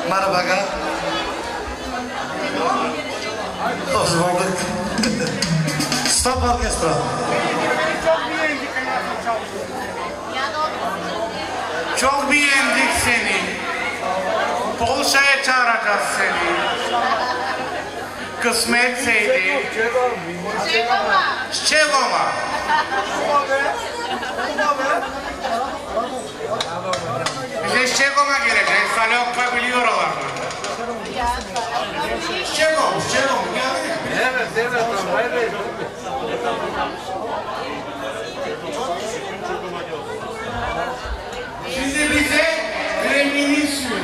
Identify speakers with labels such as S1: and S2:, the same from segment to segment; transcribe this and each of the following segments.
S1: Merhaba. Hoş bulduk. Stop orkestra.
S2: Çok beğendik seni. Polşa'ya çağıracağız seni. Kısmetseydi. Şegoma. Bize Şegoma gelecek. Salokka biliyorlar. Şegom.
S3: Evet.
S2: Şimdi bize kremini sür.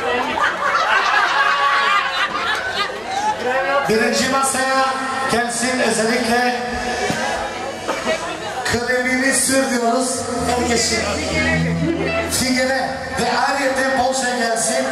S1: Birinci masaya gelsin özellikle kremini sür diyoruz. Herkesin figere ve ayrıca Polşa'ya gelsin.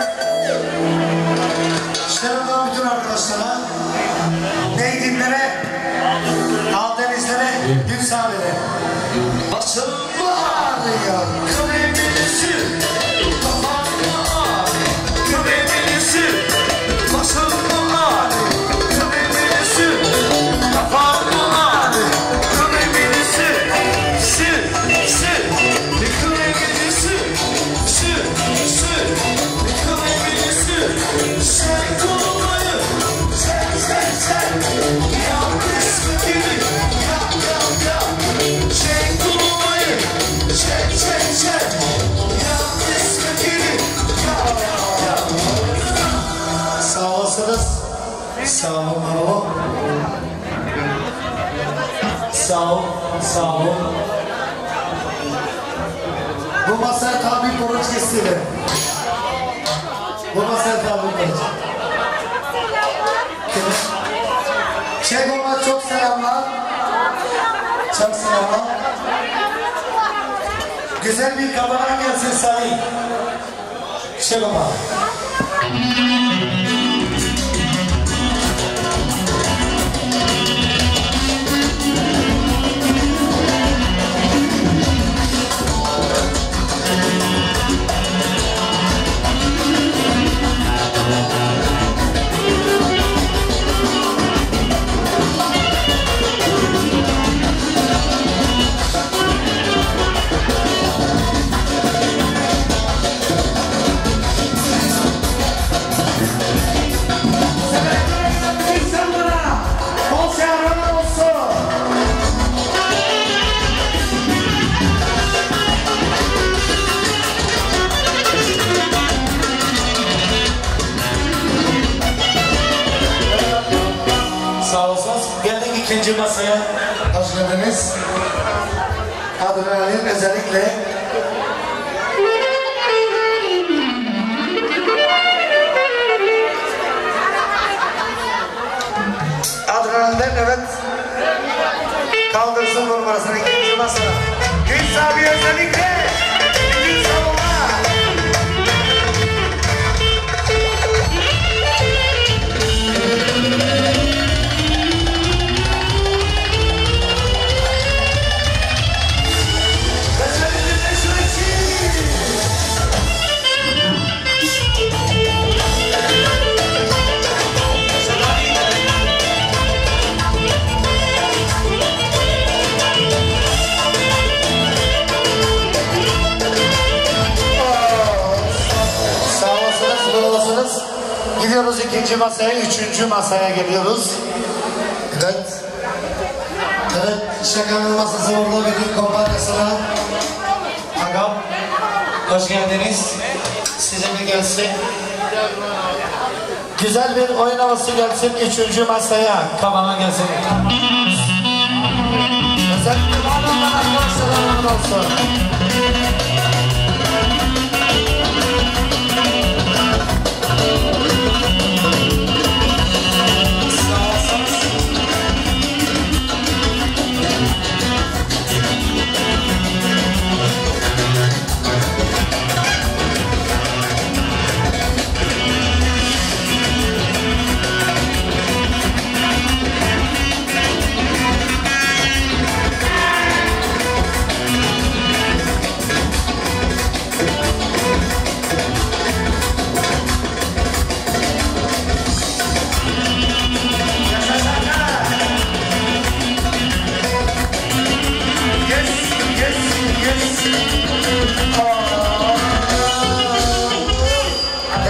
S1: Şırından bütün arkadaşlara, Neydinlere, Aldenizlere, Gülsave'de. Başım mı ağrıyor? Kremini sür. Kafam mı ağrıyor? Kremini sür. Başım mı ağrıyor? Kremini sür. Kafam mı ağrıyor? Kremini sür. Sür. Kremini sür. Sür. Kremini sür. Sen kolmayı. Sen. Yap kısmı gibi. Yap. Sen kolmayı. Sen. Yap kısmı gibi. Yap. Sağ olasınız. Sağ olun. Sağ ol. Bu masaya tabi konuş kestiler. Bu masaya tabi konuş. Şegom'a çok selamlar. Çok selamlar. Güzel bir kabana gelsin Salih. Şegom'a. İkinci masaya hoş geldiniz. Adrenalin özellikle Adrenalinden evet kaldırsın numarasını ikinci masaya. Gül abi özellikle ikinci salonlar. Gidiyoruz ikinci masaya, üçüncü masaya geliyoruz. Evet. Şakanın masası orada bir kompanyasına. Agam, hoş geldiniz. Size de gelsin. Güzel bir oyun havası gelsin üçüncü masaya. Kabana gelsin. Özellikle bağlanmadan arkadaşlar olsun.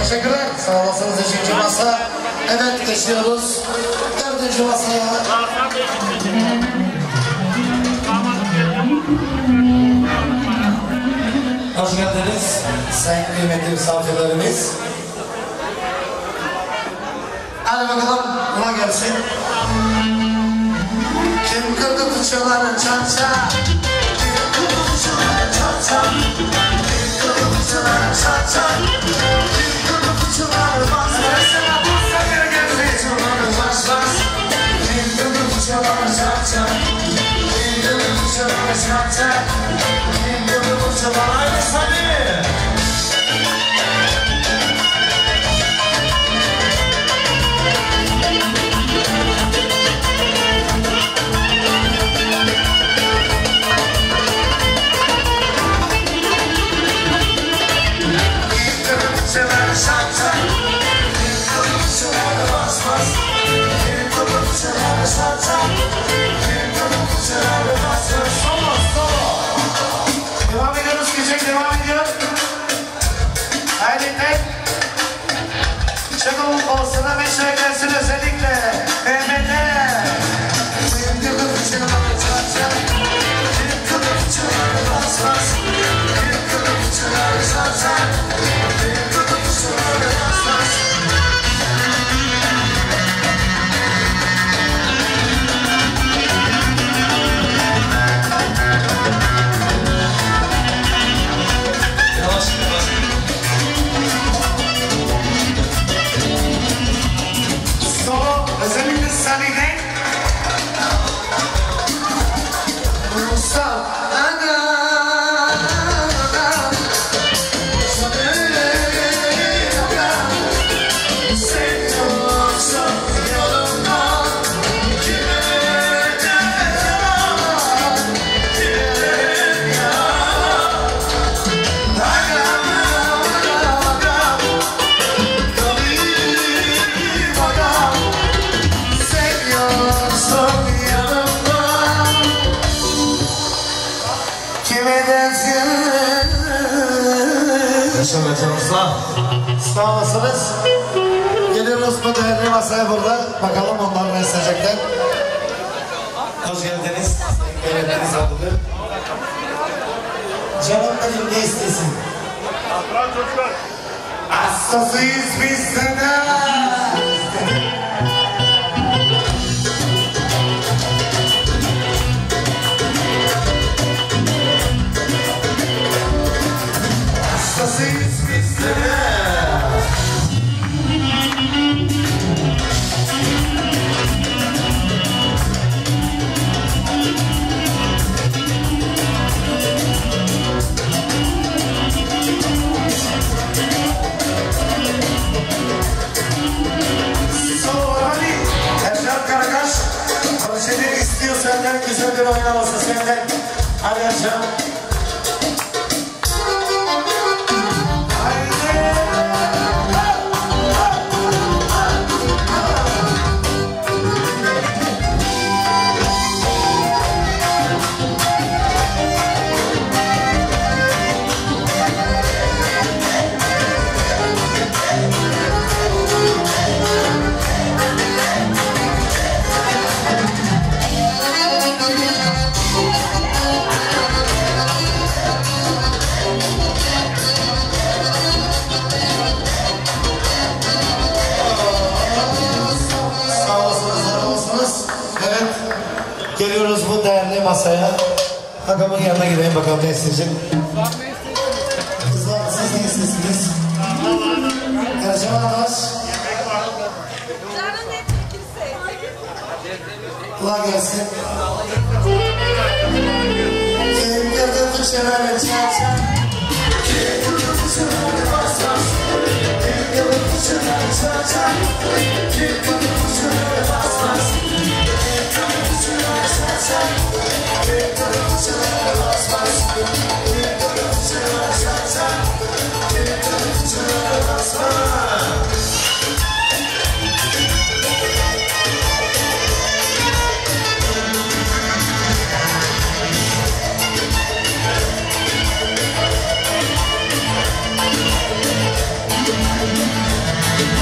S1: Teşekkürler. Sağ olasınız. 3. masa. Evet, geçiyoruz. 4. masaya. Hoş geldiniz. Sayın kıymetli misafirlerimiz. Hadi bakalım, buna gelsin. Kim kırdı fıçıları çança? Kim kırdı fıçıları çança? Kim kırdı fıçıları çança? Kim kırdı fıçıları bas bas? Fıçıları bas bas. Kim kırdı fıçıları çança? Kim kırdı fıçıları çança? Kim kırdı fıçıları çança? Devam ediyoruz, gecek devam ediyor. Haydi tek. Çakılın kolsuna meşre gelsin özellikle. Mehmet'e. Özellikle Salih'e sağ olasınız. Geliyoruz bu değerli masaya burada. Bakalım onlar ne isteyecekler. Hoş geldiniz. Yönetmeniz aldı. Canım benim ne istesin? Hastasıyız biz sana. Hastasıyız biz sana. Senden güzel bir oynaması senden. Hadi açalım. Geliyoruz bu değerli masaya. Hakamın yanına gideyim bakalım ne isteyecek. Kızlar siz ne istiyorsunuz? Ercan Adaş. Kulağa gelsin. Kim gördü fıçıları çarçar? Kim gördü fıçıları bas bas? Kim gördü fıçıları çarçar? Kim gördü fıçıları bas bas?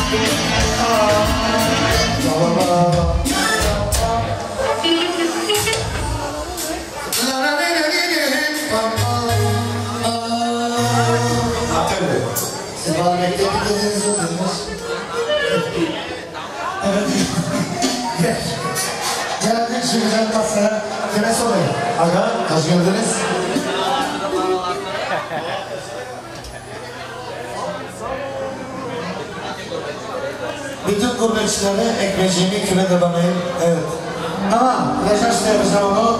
S1: Geldik şu güzel masaya. Kime sorayım? Aga, hoş geldiniz. Bütün gurbetçilere ekmeğimi küre de banayım. Evet. Tamam, yaşar da yapacağım onu.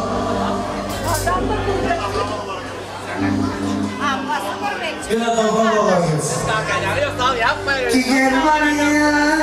S1: Bir de doğru olacağız. Ki gel bana.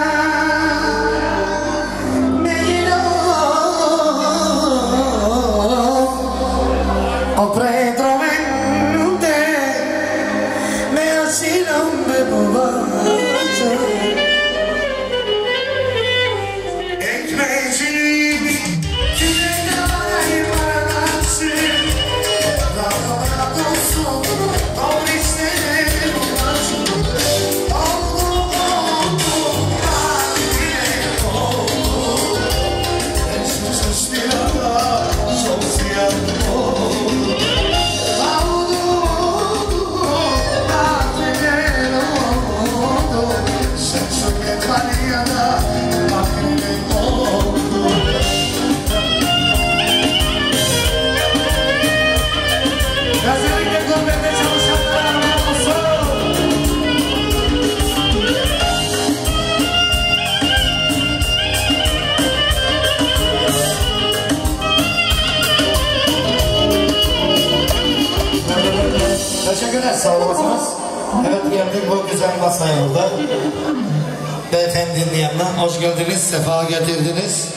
S1: Teşekkürler, sağ olasınız. Evet, geldik bu güzel masaya oldu. Beyefendinin yanına hoş geldiniz, sefa getirdiniz.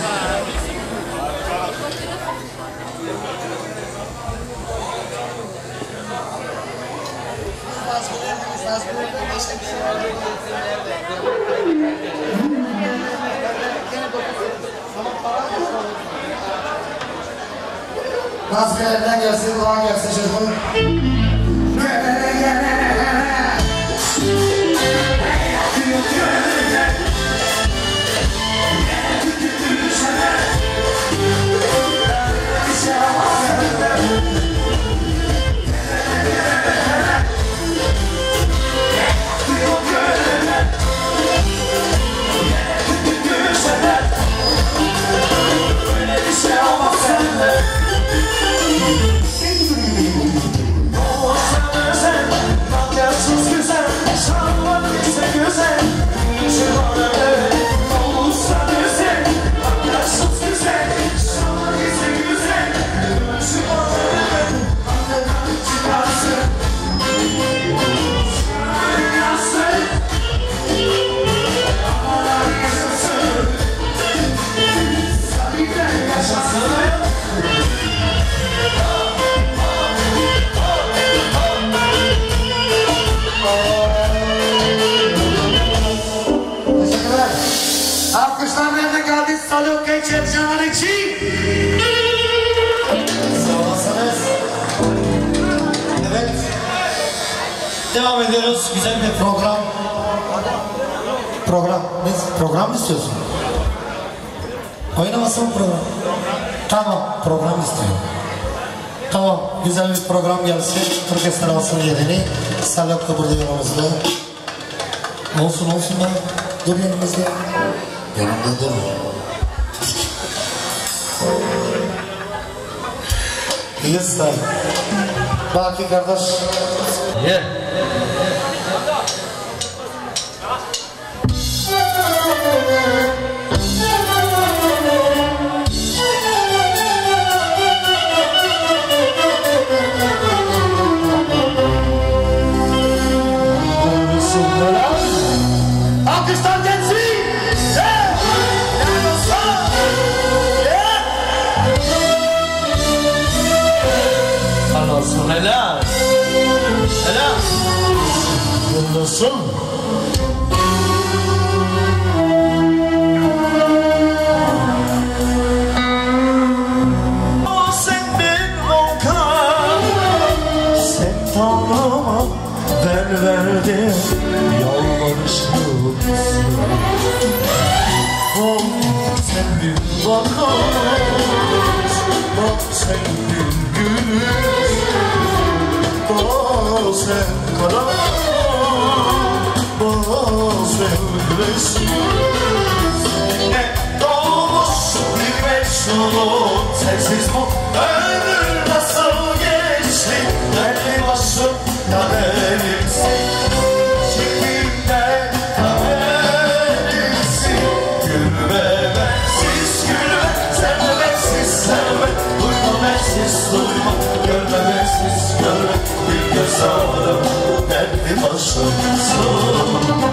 S1: Maskelerden gelsin, Doğan gelsin çocuğum. Alkışlar nerede geldi? Saluk geçer canlar için. Sağ olasınız. Evet. Devam ediyoruz. Güzel bir program. Program mı istiyorsun? Oynamasın mı program? Tamam, program istiyorum. Tamam, güzel bir program gelsin. Türk esnafının yerini. Saluk da burada yanımızda. Olsun da. Dur yanımızda. Yanımda dur. Yes, sir. Baki kardeş. Yeah. Alkışlar gelsin. Anasın helal. Helal. Yıldızım. Sen bir volkan, sen Tanrı'ma ben verdim yalvarışım. vakit bazen gündüz bazen karanlık bazen güneşsiz ne doğmuş bir meşhur sensiz bu ömür nasıl geçti derdi başım kaderimsin şeklimden kaderimsin gülme bensiz gülme sevme bensiz sevme duyma bensiz duyma görme bensiz görme bir göz ağrım derdi başımsın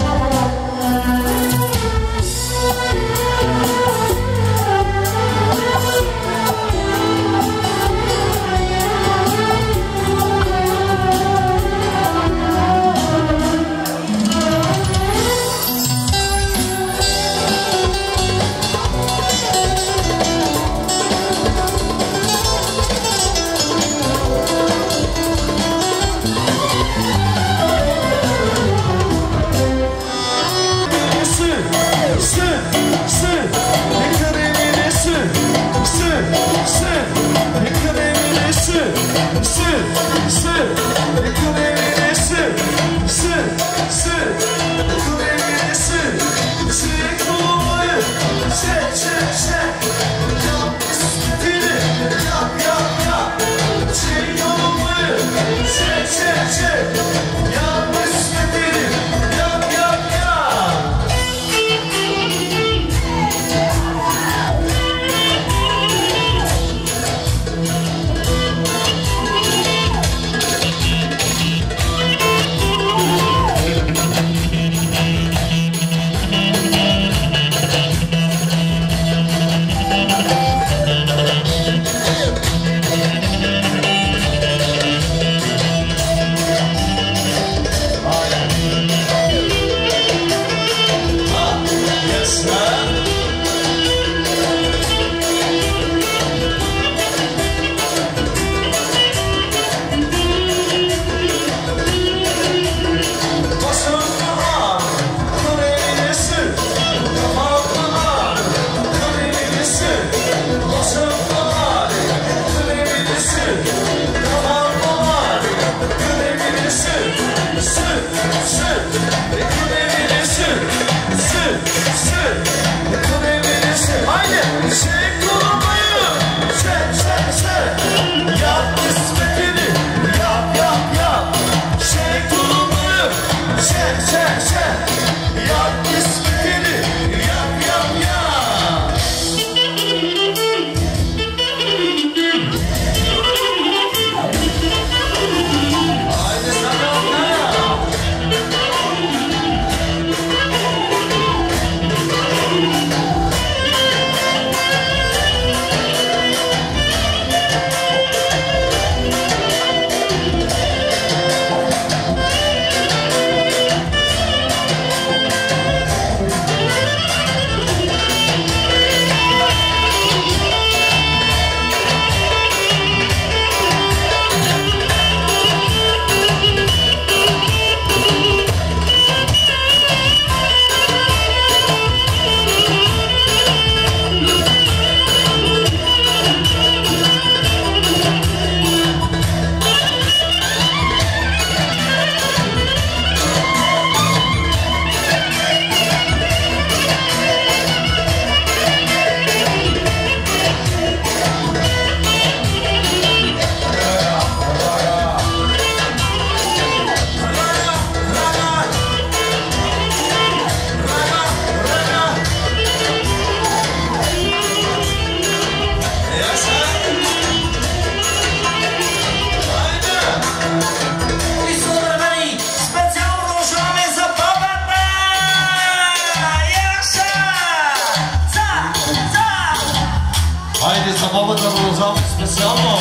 S4: Haydi zabawa zawołam specjalną.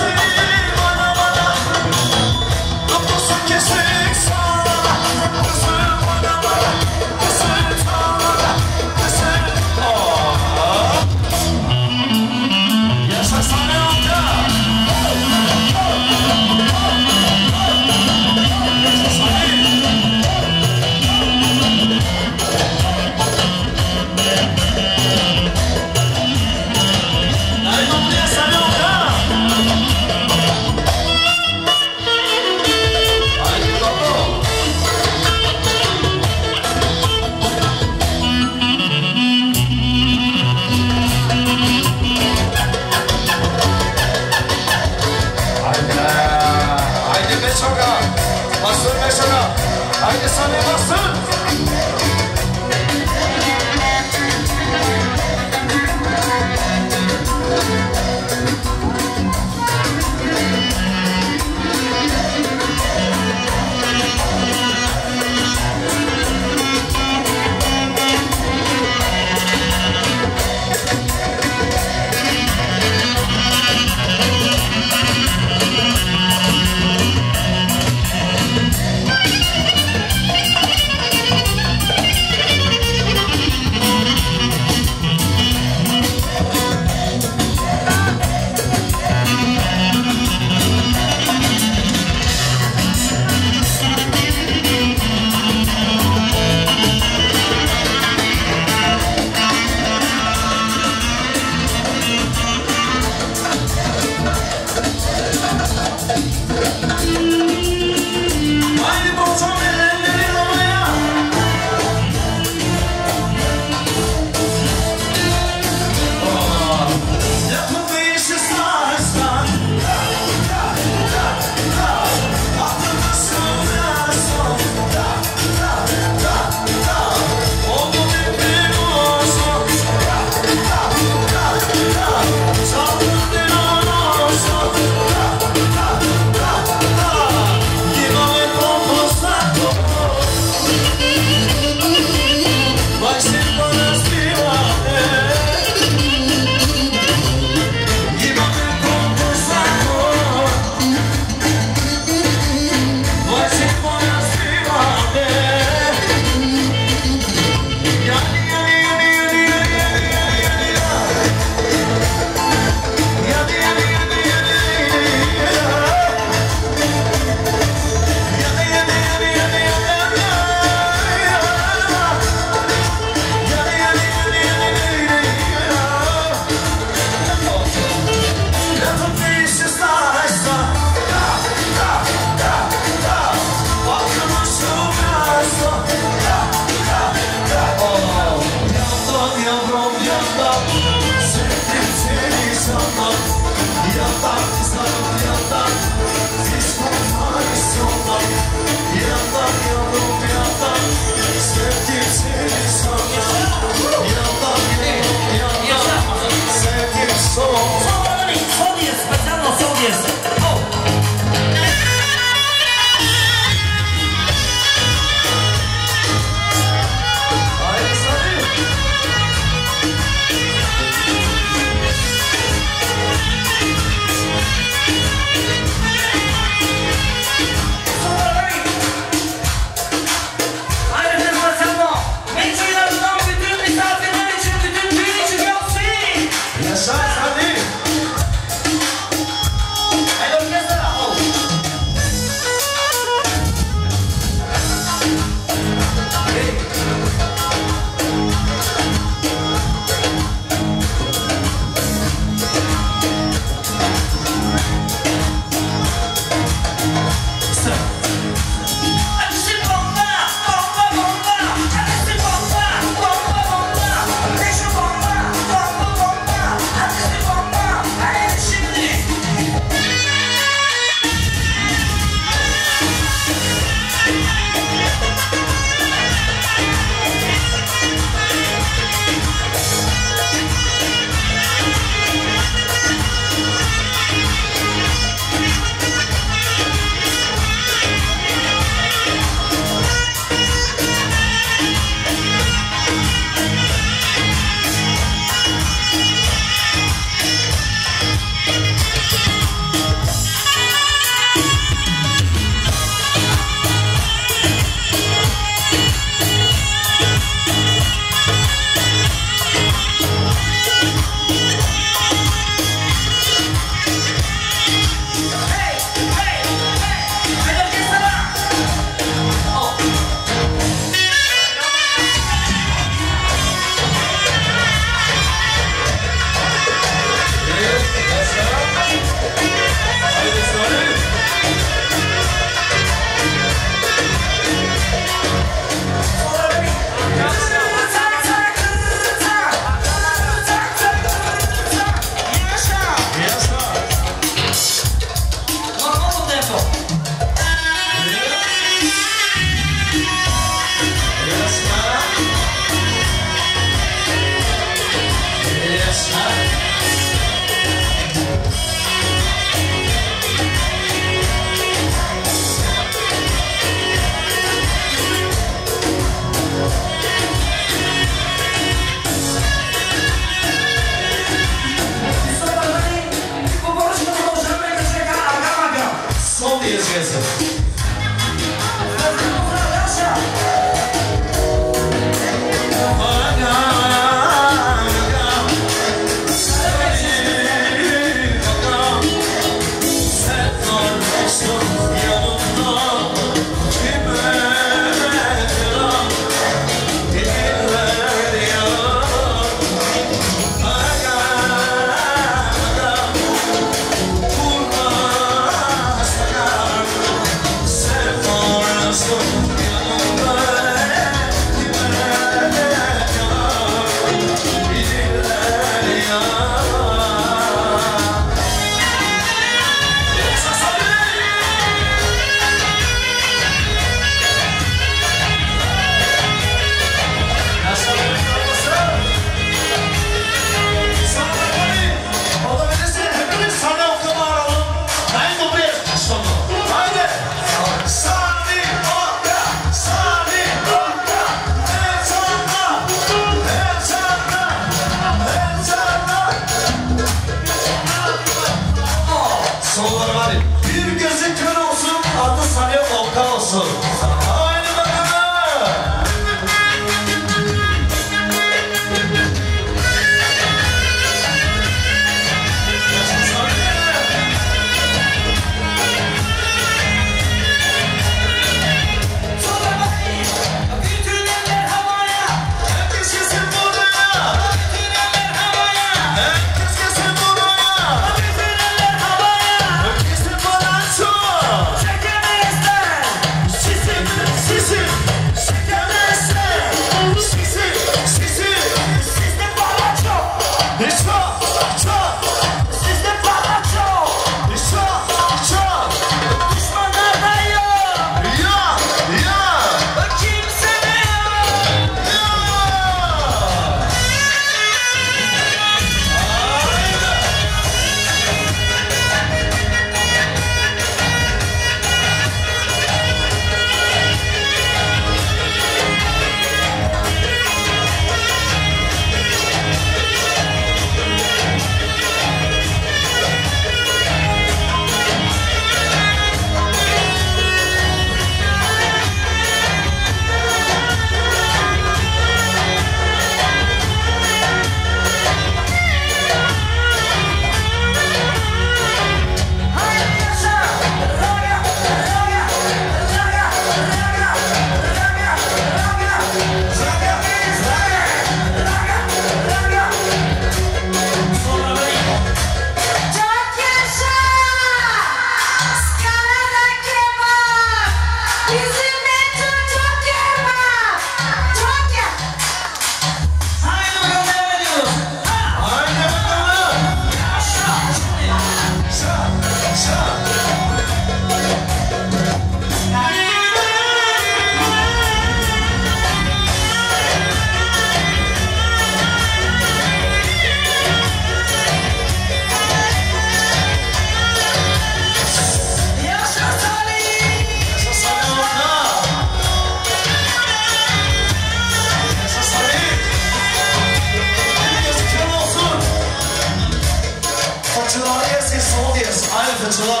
S4: fıçılar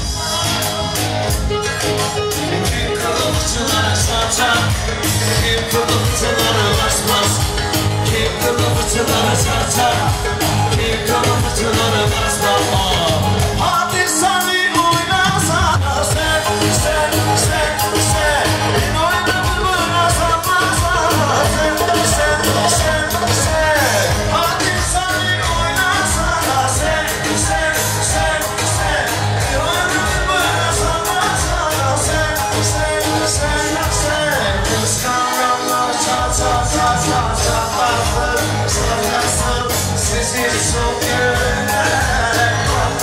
S4: Kim kırdı fıçıları çat çat Kim kırdı fıçıları bas bas Kim kırdı fıçıları çat çat Kim kırdı fıçıları bas bas Hadi seni oynasana sen Ben oynamı oynasana sen Hadi seni oynasana sen Ben oynamı oynasana sen Kıskananlar çat çat çat çat çat Saklasın sizi çok güvenler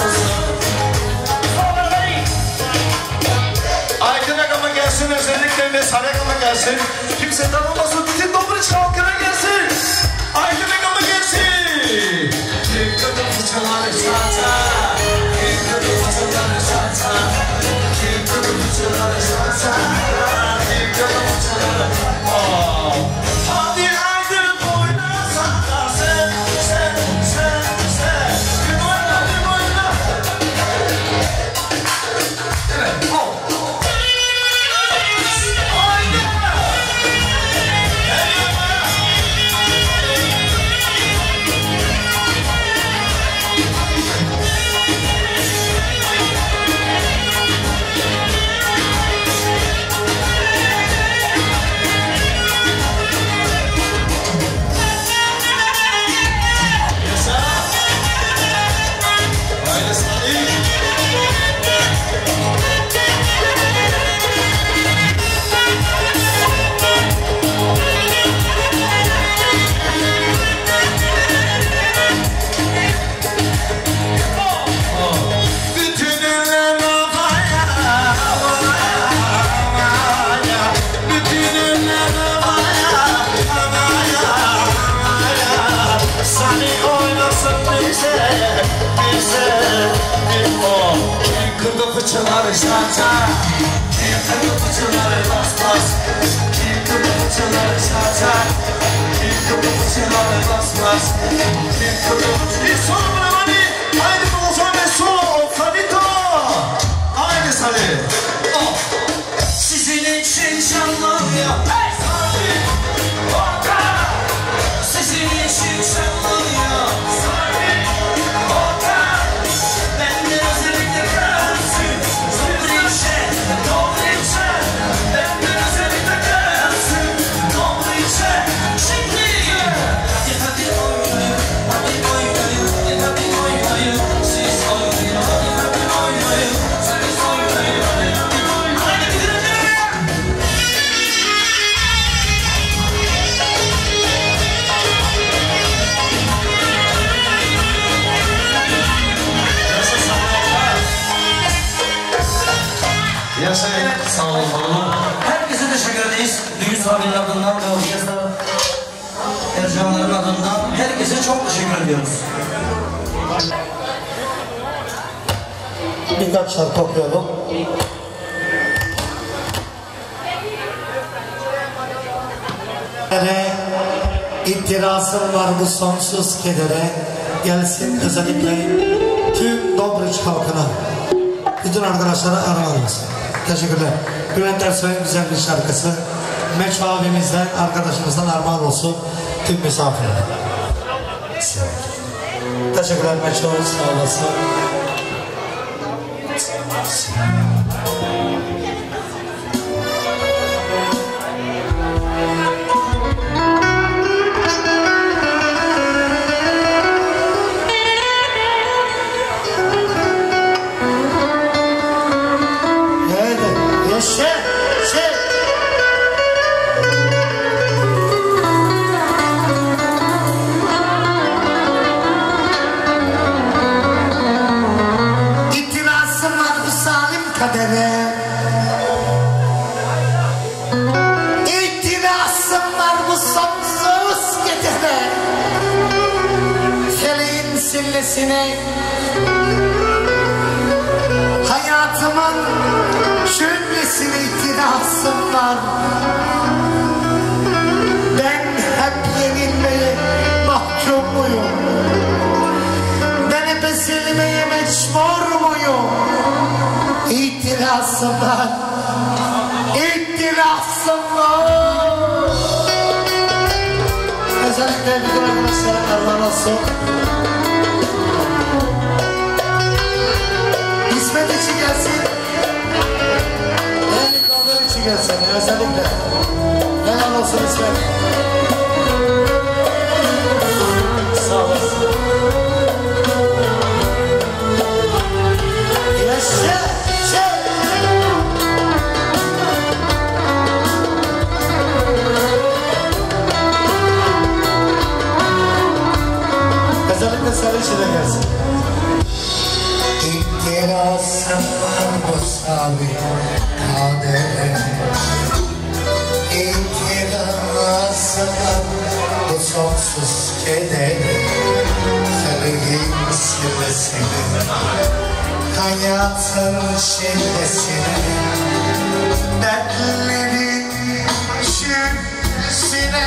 S4: Aydın Agam'a gelsin özellikle ve Sarı Agam'a gelsin Kimse tanımasın bütün Dobruç halkına gelsin Aydın Agam'a gelsin Kim kırdı fıçıları çata Kim kırdı fıçıları çata Kim kırdı fıçıları çata Kim kırdı fıçıları Hadi Aydın oynasana sen Bir oyna Evet Fıçıları şata Kim kırdı fıçıları bas bas Kim kırdı fıçıları şata Kim kırdı fıçıları bas bas Kim kırdı fıçıları Solo bravani Haydi Bolzan ve solo Fadito Haydi Salih Sizin için şanlanıyor Salih Oka Sizin için şanlanıyor Salih Oka Benden özellikle kalsın Benden özellikle kalsın Doğruysa şimdi Hadi oynayın Hadi oynayın Siz oynayın Hadi oynayın Siz oynayın Hadi gidelim Yaşayın, sağ olun. Herkese teşekkür ederiz. Düğün sahibinin adından ve orkestra Ercanların adından herkese çok teşekkür ediyoruz.
S5: Birkaç şarkı okuyalım. İtirazım var bu sonsuz kedere. Gelsin özellikle tüm Dobruç halkına. Bütün arkadaşlara aramız. Teşekkürler. Bülent Ersoy'un güzel bir şarkısı. Meço abimizden, arkadaşımızdan armağan olsun tüm misafirler. Teşekkürler Meço, sağ olasın. İtirazım var bu sonsuz gecede. Feleğin sillesine hayatımın cümlesine itirazım var. Ben hep yenilmeye mahkum muyum? Ben hep ezilmeye mecbur muyum? İtirafsınlar. İtirafsınlar. Özellikle bütün arkadaşlara Allah olsun. İsmet için gelsin. Elikler için gelsin. Özellikle. Helal olsun İsmet. Sağ olasın. Yaşa. Özellikle sarı içine gelsin. İtirazım var bu sabit kadere. İtirazım var bu sonsuz kedere. Sarıyım silesine, hayatın şillesine, dertlerin şüphesine.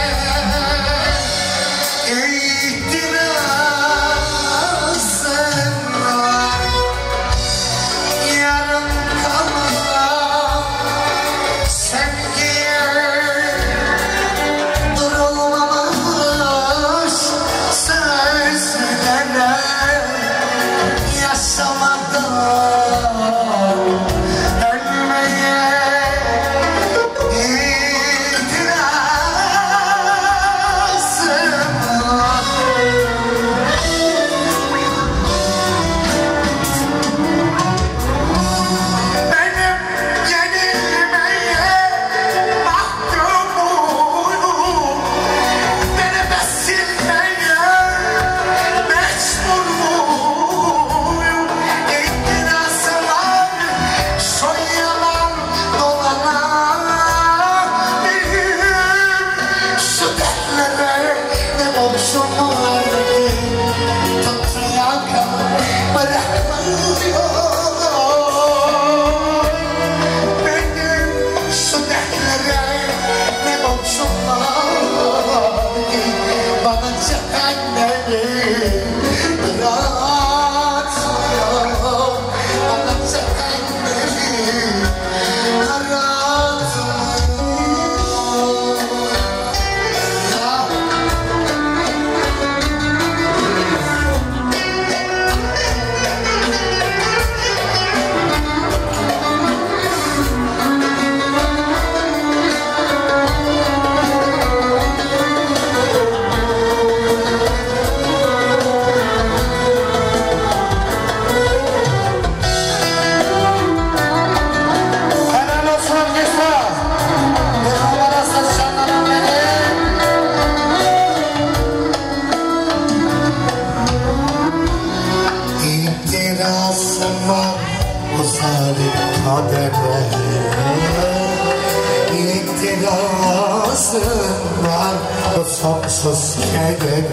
S5: Var bu sonsuz keder,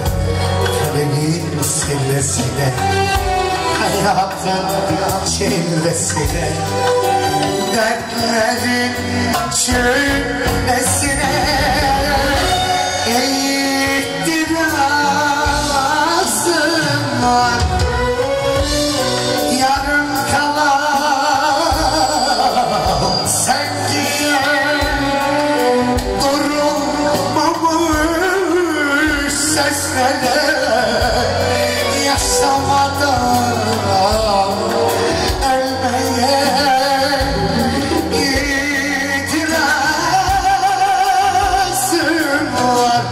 S5: kalbin sillesine, hayatın çillesine, dertlerin çillesine. İhtirasım var, yarım kalan sanki. Yaşamadan ölmeye itirazım var.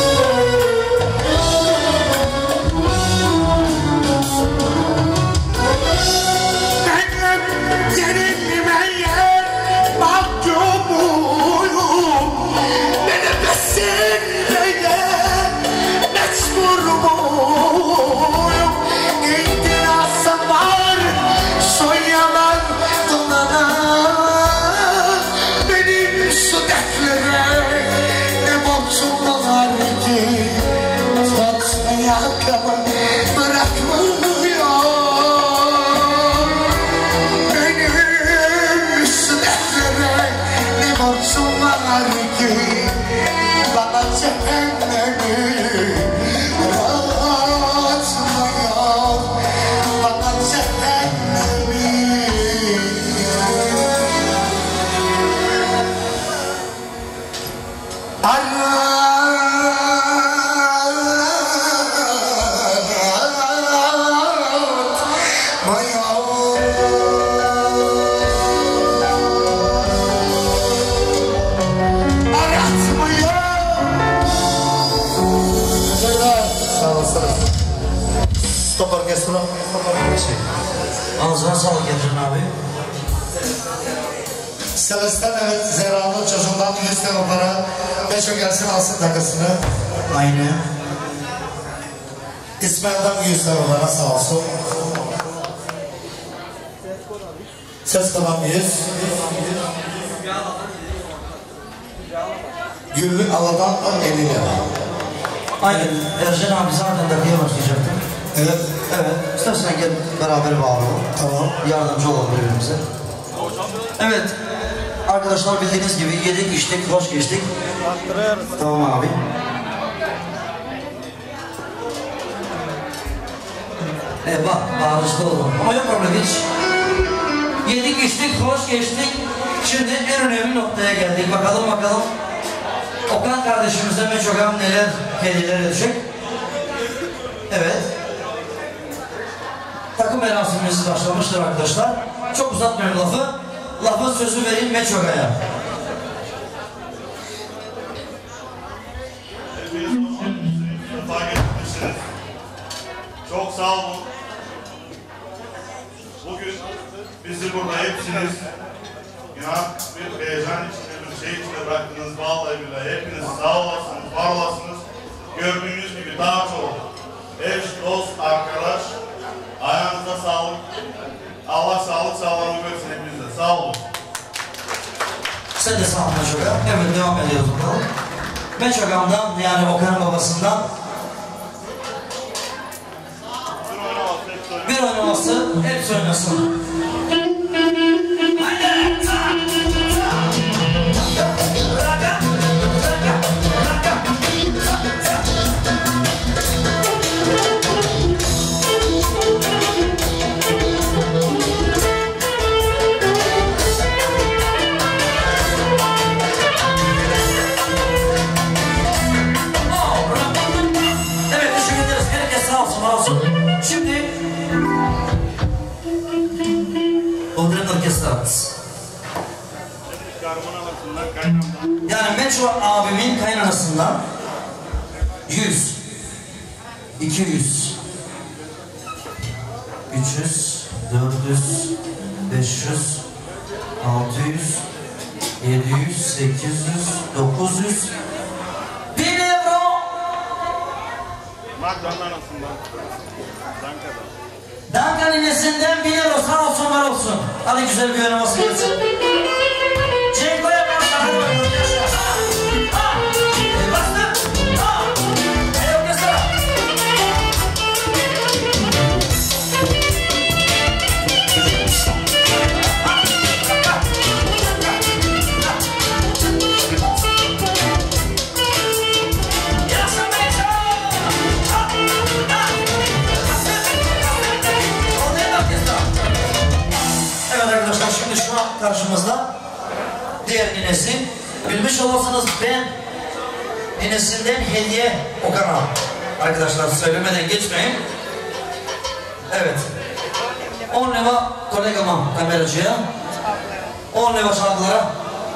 S5: Benim yenilmeye mahkumuyum. Beni besinleye mecburum. İtirazım var mısınız? Stop orkestra.
S6: Ağzına sağlık Ercan abi.
S5: Celestin evet Zehra'nın çocuğundan 100 TL para. Beşo gelsin alsın takısını.
S6: Aynen.
S5: İsmail'den 100 TL para sağ olsun. Ses kalan 100. Güllü Aladan 50 lira.
S6: Aynen. Ercan abi zaten takıya başlayacaktım.
S5: Evet.
S6: Evet. İstersen gel beraber bağlayalım.
S5: Tamam.
S6: Yardımcı olalım birbirimize. Evet. Arkadaşlar bildiğiniz gibi yedik, içtik, hoş geçtik. Tamam abi. Bak, bağırışlı oldum. Ama yok problem hiç. Yedik, içtik, hoş geçtik. Şimdi en önemli noktaya geldik. Bakalım. Okan kardeşimize Meçokan neler hediyeler edecek? Evet. Takım merasimimiz başlamıştır arkadaşlar. Çok uzatmıyorum lafı. Lafın sözü vereyim Meçokan'a.
S3: Çok sağ olun. Bugün bizi burada hepsiniz inan bir heyecan içinde bir şey içinde bıraktınız. Vallahi billahi hepiniz sağ olasınız, var olasınız. Gördüğünüz gibi daha çok eş, dost, arkadaş, ayağınıza sağlık. Allah sağlık sağlığını versin hepinize. Sağ olun.
S6: Sen de sağ ol Meçokan. Evet devam ediyoruz bakalım. Meçokan'dan yani Okan'ın babasından bir oynaması hepsi oynasın. Evet teşekkür ederiz. Herkes sağ olsun, var olsun. Şimdi Odren Orkestrası. Yani Meço abimin kaynanasından 100, 200, 300, 400, 500, 600, 700, 800, 900, 1000 euro. Duncan inesinden 1000 euro sağ olsun var olsun. Hadi güzel bir oynaması gelsin. Cengo'ya başla hadi bakalım yaşa. Bastı. Orkestra. Evet arkadaşlar şimdi şu an karşımızda diğer ninesi. Bilmiş olursanız ben ninesinden hediye Okan'a. Arkadaşlar söylemeden geçmeyin. Evet. 10 leva kolegama kameracıya. 10 leva çalgılara.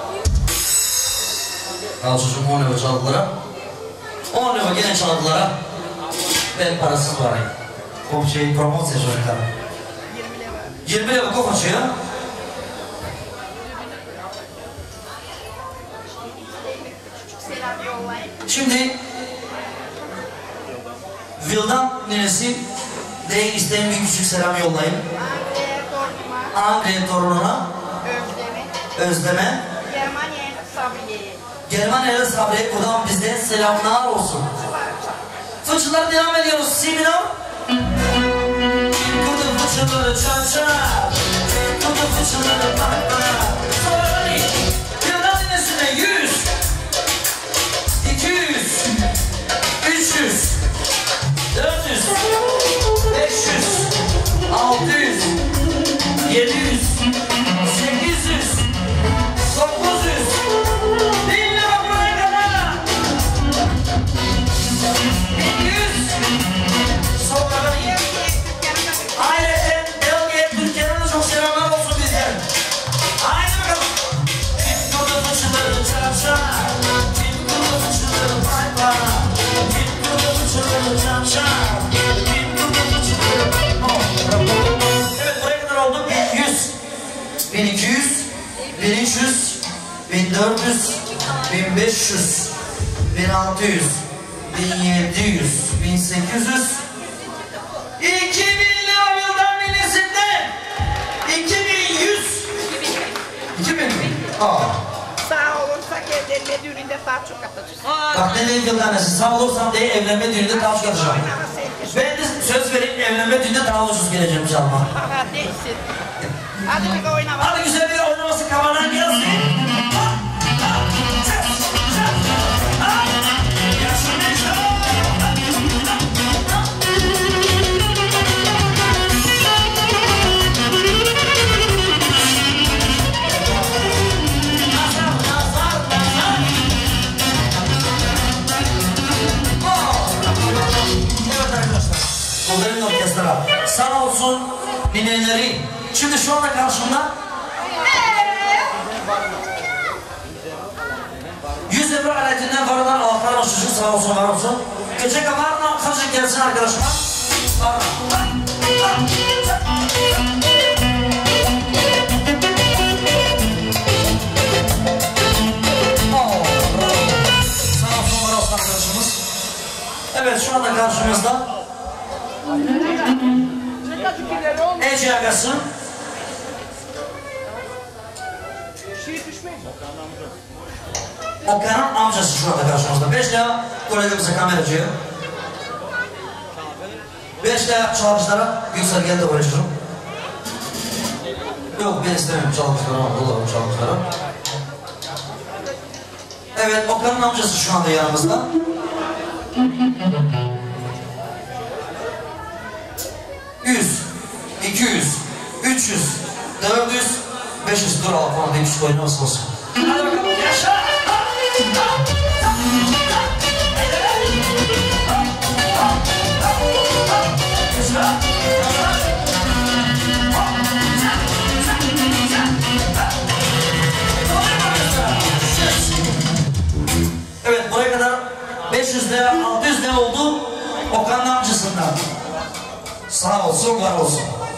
S6: Al çocuğum 10 leva çalgılara. 10 leva gene çalgılara. Ben parasız varayım. O şey promosya çocuklar. 20 leva kofaçıya. Şimdi Vildan ninesi de isteyen bir küçük selam yollayın. Ankara'ya torununa Özlem'e Germanya'ya Sabri'ye buradan bizden selamlar olsun. Fıçılar devam ediyoruz. Simino. Kudu fıçıları çarçar. Kudu fıçıları bakmaya. Sonra Vildan ninesine 100, 200, 300, 400, 500, 600, 700, 800, 900, 1000 lira buraya kadar. 1100, sonra ayrıca Belge'ye Türkiye'den de çok selamlar olsun bizden. 1400, 1500, 1600, 1700, 1800, 2000 lira yıldan birisinden 2100. 2000 mi? Aa.
S7: Sağ olun, evlenme düğününde tavşuk atacağız.
S6: Bak ne dedim yıldanesi, sağ olursam diye evlenme düğününde tavşuk atacağım. Ben de söz vereyim, evlenme düğünde tavşuk geleceğim inşallah.
S7: Aha değilsin. Hadi bir oynama.
S6: Hadi güzel bir oynaması kafadan gelsin. Kolların orkestra. Sağ olsun nineleri. Şimdi şu anda karşımda 100 euro aletinden karadan altlar olsun, sağ olsun, var olsun. Gece kamarına kaçın gelsin arkadaşıma. Sağ olsun, var olsun arkadaşımız. Evet, şu anda karşımızda Ece Agası, Okan'ın amcası şu anda karşımızda. 5 lira kolegimize kameracıya. 5 lira çalgıçlara. Yüksel gel de uğraşırım. Yok ben istemiyorum çalgıçlara. Allah'ım çalgıçlara. Evet, Okan'ın amcası şu anda yanımızda. $100, 200, 300, 400, 500 dur Alpan demiş oynaması olsun. Hadi bakalım yaşa! Evet buraya kadar 500 lira, 600 lira oldu Okan'ın amcasından. Sağ olsun, var olsun.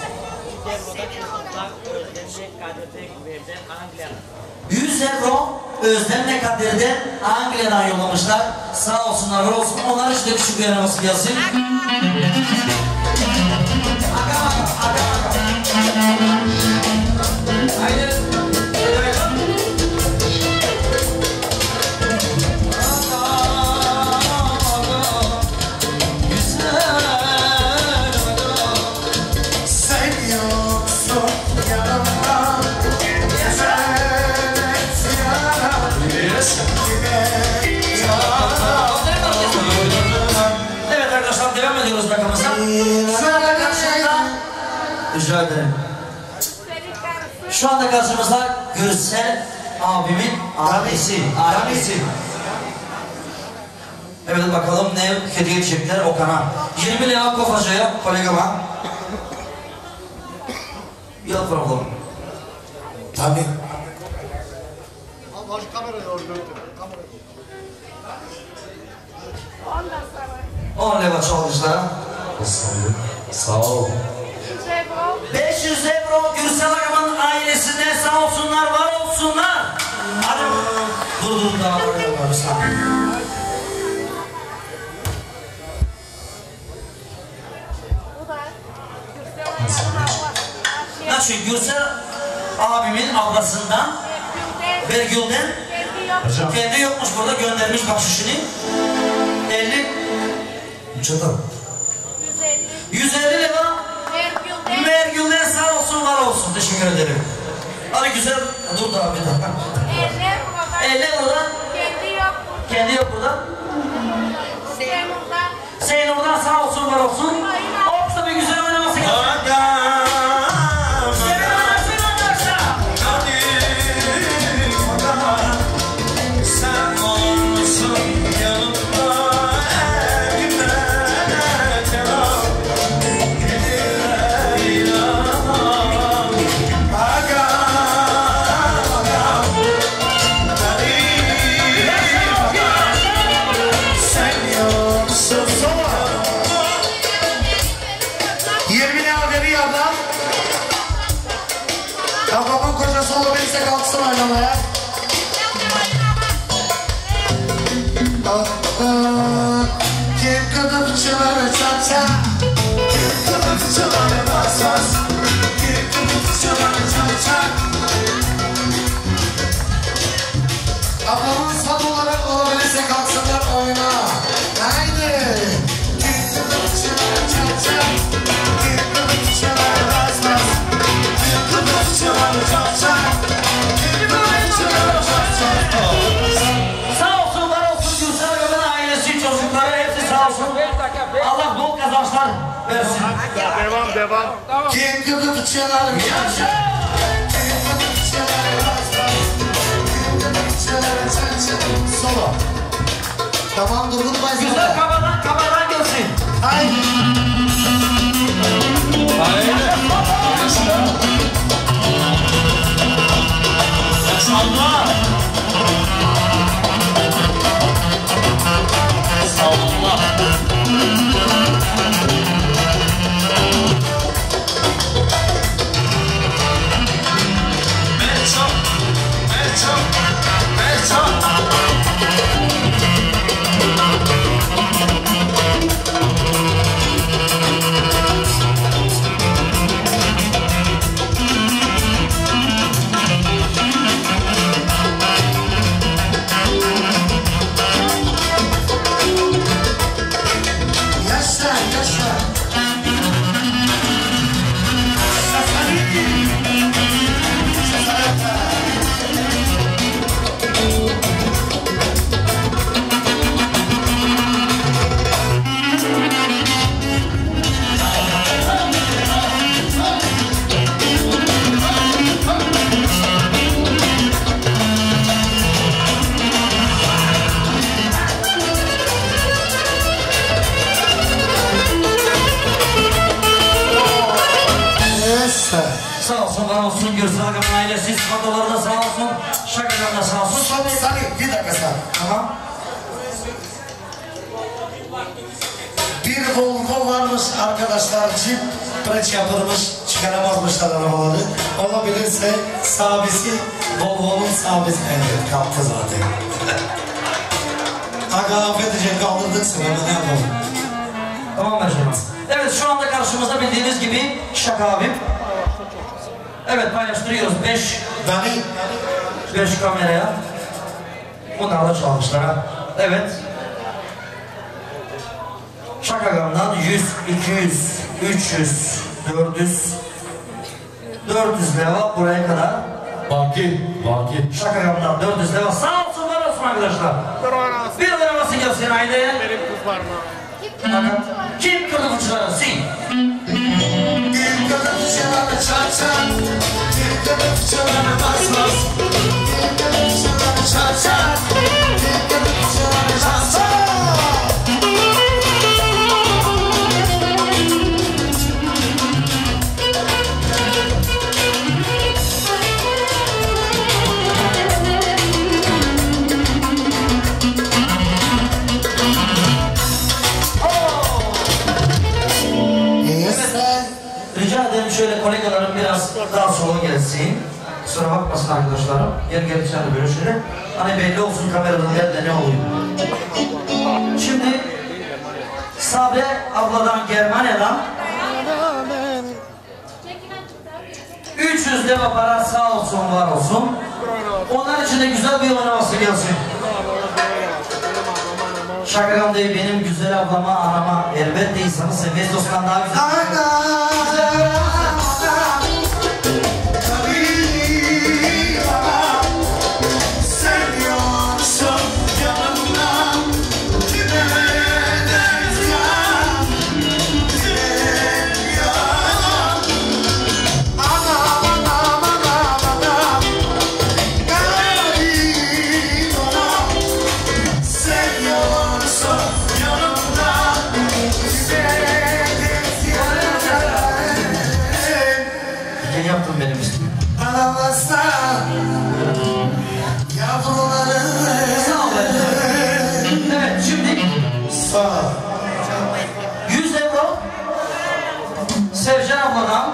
S6: 100 euro Özlem'le Kadir'den Anglia'dan yollamışlar. Sağ olsunlar, var olsun. Onlar işte küçük bir yaraması gelsin. Haydi. Evet arkadaşlar devam ediyoruz rakamıza. Şu anda karşımızda rica ederim. Şu anda karşımızda Gürsel abimin abisi. Evet bakalım ne hediye edecekler Okan'a. 20 lira kofacaya kolegama. Yok problem.
S5: Tabii.
S6: 10 lira çalgıçlara.
S4: Sağ ol.
S6: 500 euro Gürsel Agam'ın ailesine sağ olsunlar, var olsunlar. Hadi dur daha var bir saniye. Nasıl Gürsel abimin ablasından Vergül'den kendi yokmuş burada göndermiş bahşişini 50
S5: Çatal.
S6: 150 lira Vergül'den sağ olsun, var olsun. Teşekkür ederim. Hadi güzel. Dur daha bir dakika. 50 buradan. Kendi yok burada. Zeynur'dan sağ olsun, var olsun. Orta bir güzel oynaması gerekiyor. sağ olsun. Allah bol kazançlar versin.
S2: Devam.
S5: Kim kırdı fıçıları yaşa. Kim kırdı fıçıları yaşa. Kim kırdı fıçıları yaşa. Solo. Tamam durgun başla.
S6: Güzel kabadan gelsin.
S5: Haydi.
S6: Allah. Allah. Sağ olsun, var olsun, Gürsel Akım'ın ailesi, sıfatoları da sağ olsun, şakalar da sağ olsun.
S5: Sani bir dakika sen.
S6: Tamam.
S5: Bir Volvo varmış arkadaşlar, Jeep preç yapılmış, çıkaramazmışlar arabaları. Olabilirse sahibisi Volvo'nun sahibisi evet kaptı zaten. Aga affedecek kaldırdık sıra ne yapalım.
S6: Tamam Mercan. Evet, şu anda karşımızda bildiğiniz gibi Şaka abim. Evet, paylaştırıyoruz 5 kameraya. Bunlar da çalmışlar ha. Evet. Şakagam'dan 100, 200, 300, 400 leva buraya kadar.
S4: Baki.
S6: Şakagam'dan 400 leva. Sağ olsun, var olsun arkadaşlar. Bir oynaması gelsin aileye.
S2: Benim kız parmağı.
S6: Bakın. Kim kırdı fıçıları? Sil.
S5: Kim kırdı fıçıları çat çat. Kim kırdı fıçıları bas bas. Kim kırdı fıçıları çat çat. Kim kırdı fıçıları çat çat.
S6: Rica ederim şöyle kolegalarım biraz daha sola gelsin. Kusura bakmasın arkadaşlarım. Gel sen de böyle şöyle. Hani belli olsun kameranın nerede ne oluyor. Şimdi Sabre abladan Germanya'dan 300 lira para sağ olsun var olsun. Onlar için de güzel bir oynaması gelsin. Şakagam değil benim güzel ablama, anama elbette insanı sevmeyiz dostlar daha güzel. Yaptım benim üstüme. Sağ ol evet şimdi 100 euro Sevcan abladan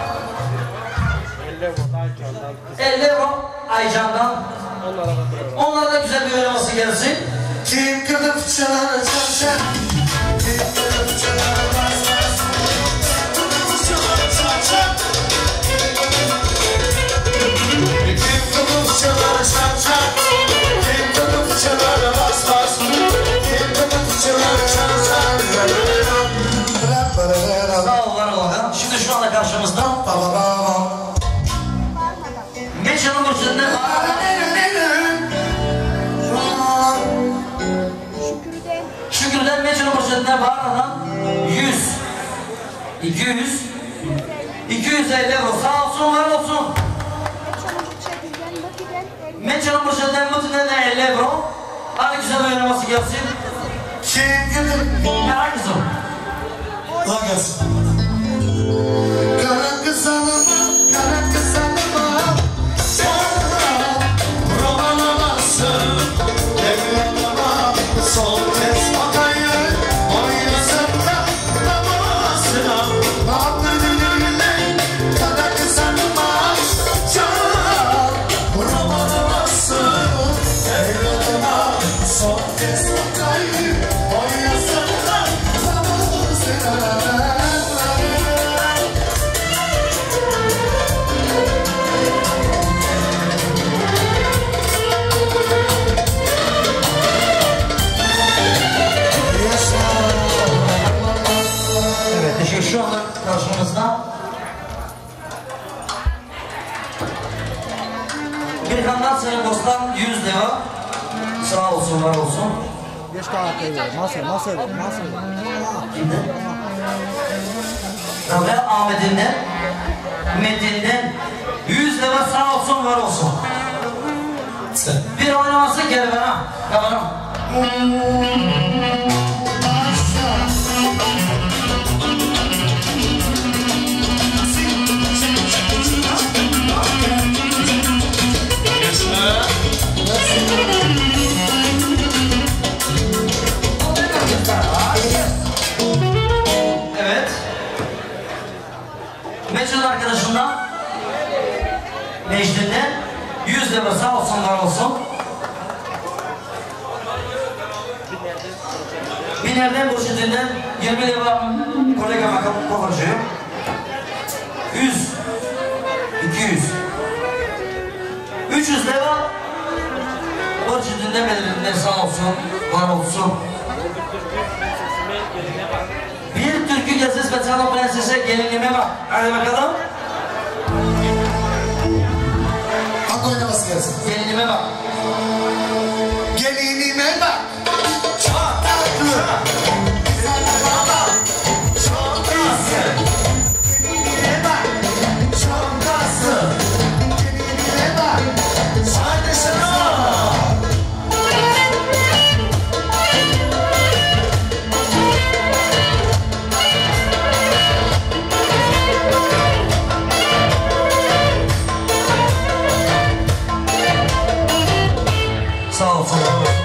S6: 50 euro Aycan'dan onlara da güzel bir oynaması gelsin.
S5: Kim kırdı fıçıları çat çat. Kim kırdı fıçıları bas bas. Kim kırdı fıçıları çat çat. Kim kırdı fıçıları çat çat. Kim kırdı fıçıları bas bas. Kim kırdı fıçıları çat çat.
S6: Sağ ol var olana. Şimdi şu anda karşımızda Meşan'ın üstünde Şükrü'de Burçin'den Meçhul'un Burçin'den Bağrı'dan 100, 200, 250 euro. Sağ olsun, var olsun. Meçhul'un Burçin'den Mutlu'dan 50 euro. Hadi güzel oynaması gelsin. Merak kızım.
S5: Daha gelsin.
S1: Kara kız hanıma Sana romanlamasın Evlatama son kez bakayım Oynasın da namasına Anladığıyla Kara kız hanıma Sana romanlamasın Evlatama son kez bakayım Oynasın da namasına
S6: Evet, teşekkür. Şu anda karşımızda bir kandan Sayın Bostan 100 lira. Sağ olsun, var olsun.
S2: Geç kahve. Masaya.
S6: Kimden? Ve Ahmet'inden, Metin'den 100 lira sağ olsun, var olsun. Bir oynaması gel bana. Kameram. Evet. Meçhul arkadaşımdan Necdet'ten 100 lira sağ olsun, var olsun. Biner'den Burçin'den 20 lira kolega bakalım konuşuyor. 100, 200, 300 lira Burçin'den belirlediğinden sağ olsun, var olsun. Bir türkü gezisi Spetsiyal Prenses'e gelinliğime bak. Hadi bakalım.
S1: Hangi oynaması gelsin?
S6: Gelinliğime bak.
S1: Gelinime bak Çok tatlı Güzel baba Çok tatlı Gelinime bak Çok tatlı Gelinime bak Hadi sana
S6: Sağ olsun.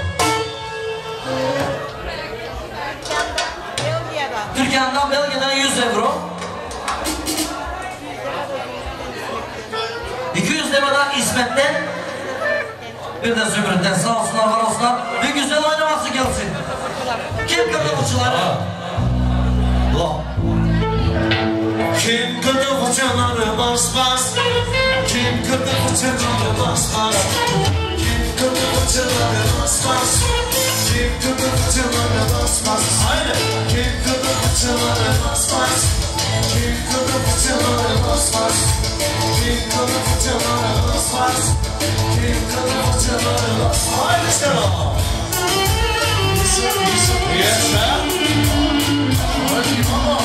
S6: Türkiye'den Belge'den 100 euro. 200 lira da İsmet'ten. Bir de Zümrüt'ten sağ olsunlar, var olsunlar. Bir güzel oynaması gelsin. Kim kırdı uçuları?
S1: Kim kırdı fıçıları bas bas Kim kırdı fıçıları bas bas Kim kırdı fıçıları bas bas Kim kırdı fıçıları bas bas Haydi Kim kırdı fıçıları bas bas Kim kırdı fıçıları bas bas Kim kırdı fıçıları bas bas Kim kırdı fıçıları bas bas Haydi sana Yes man Hadi mama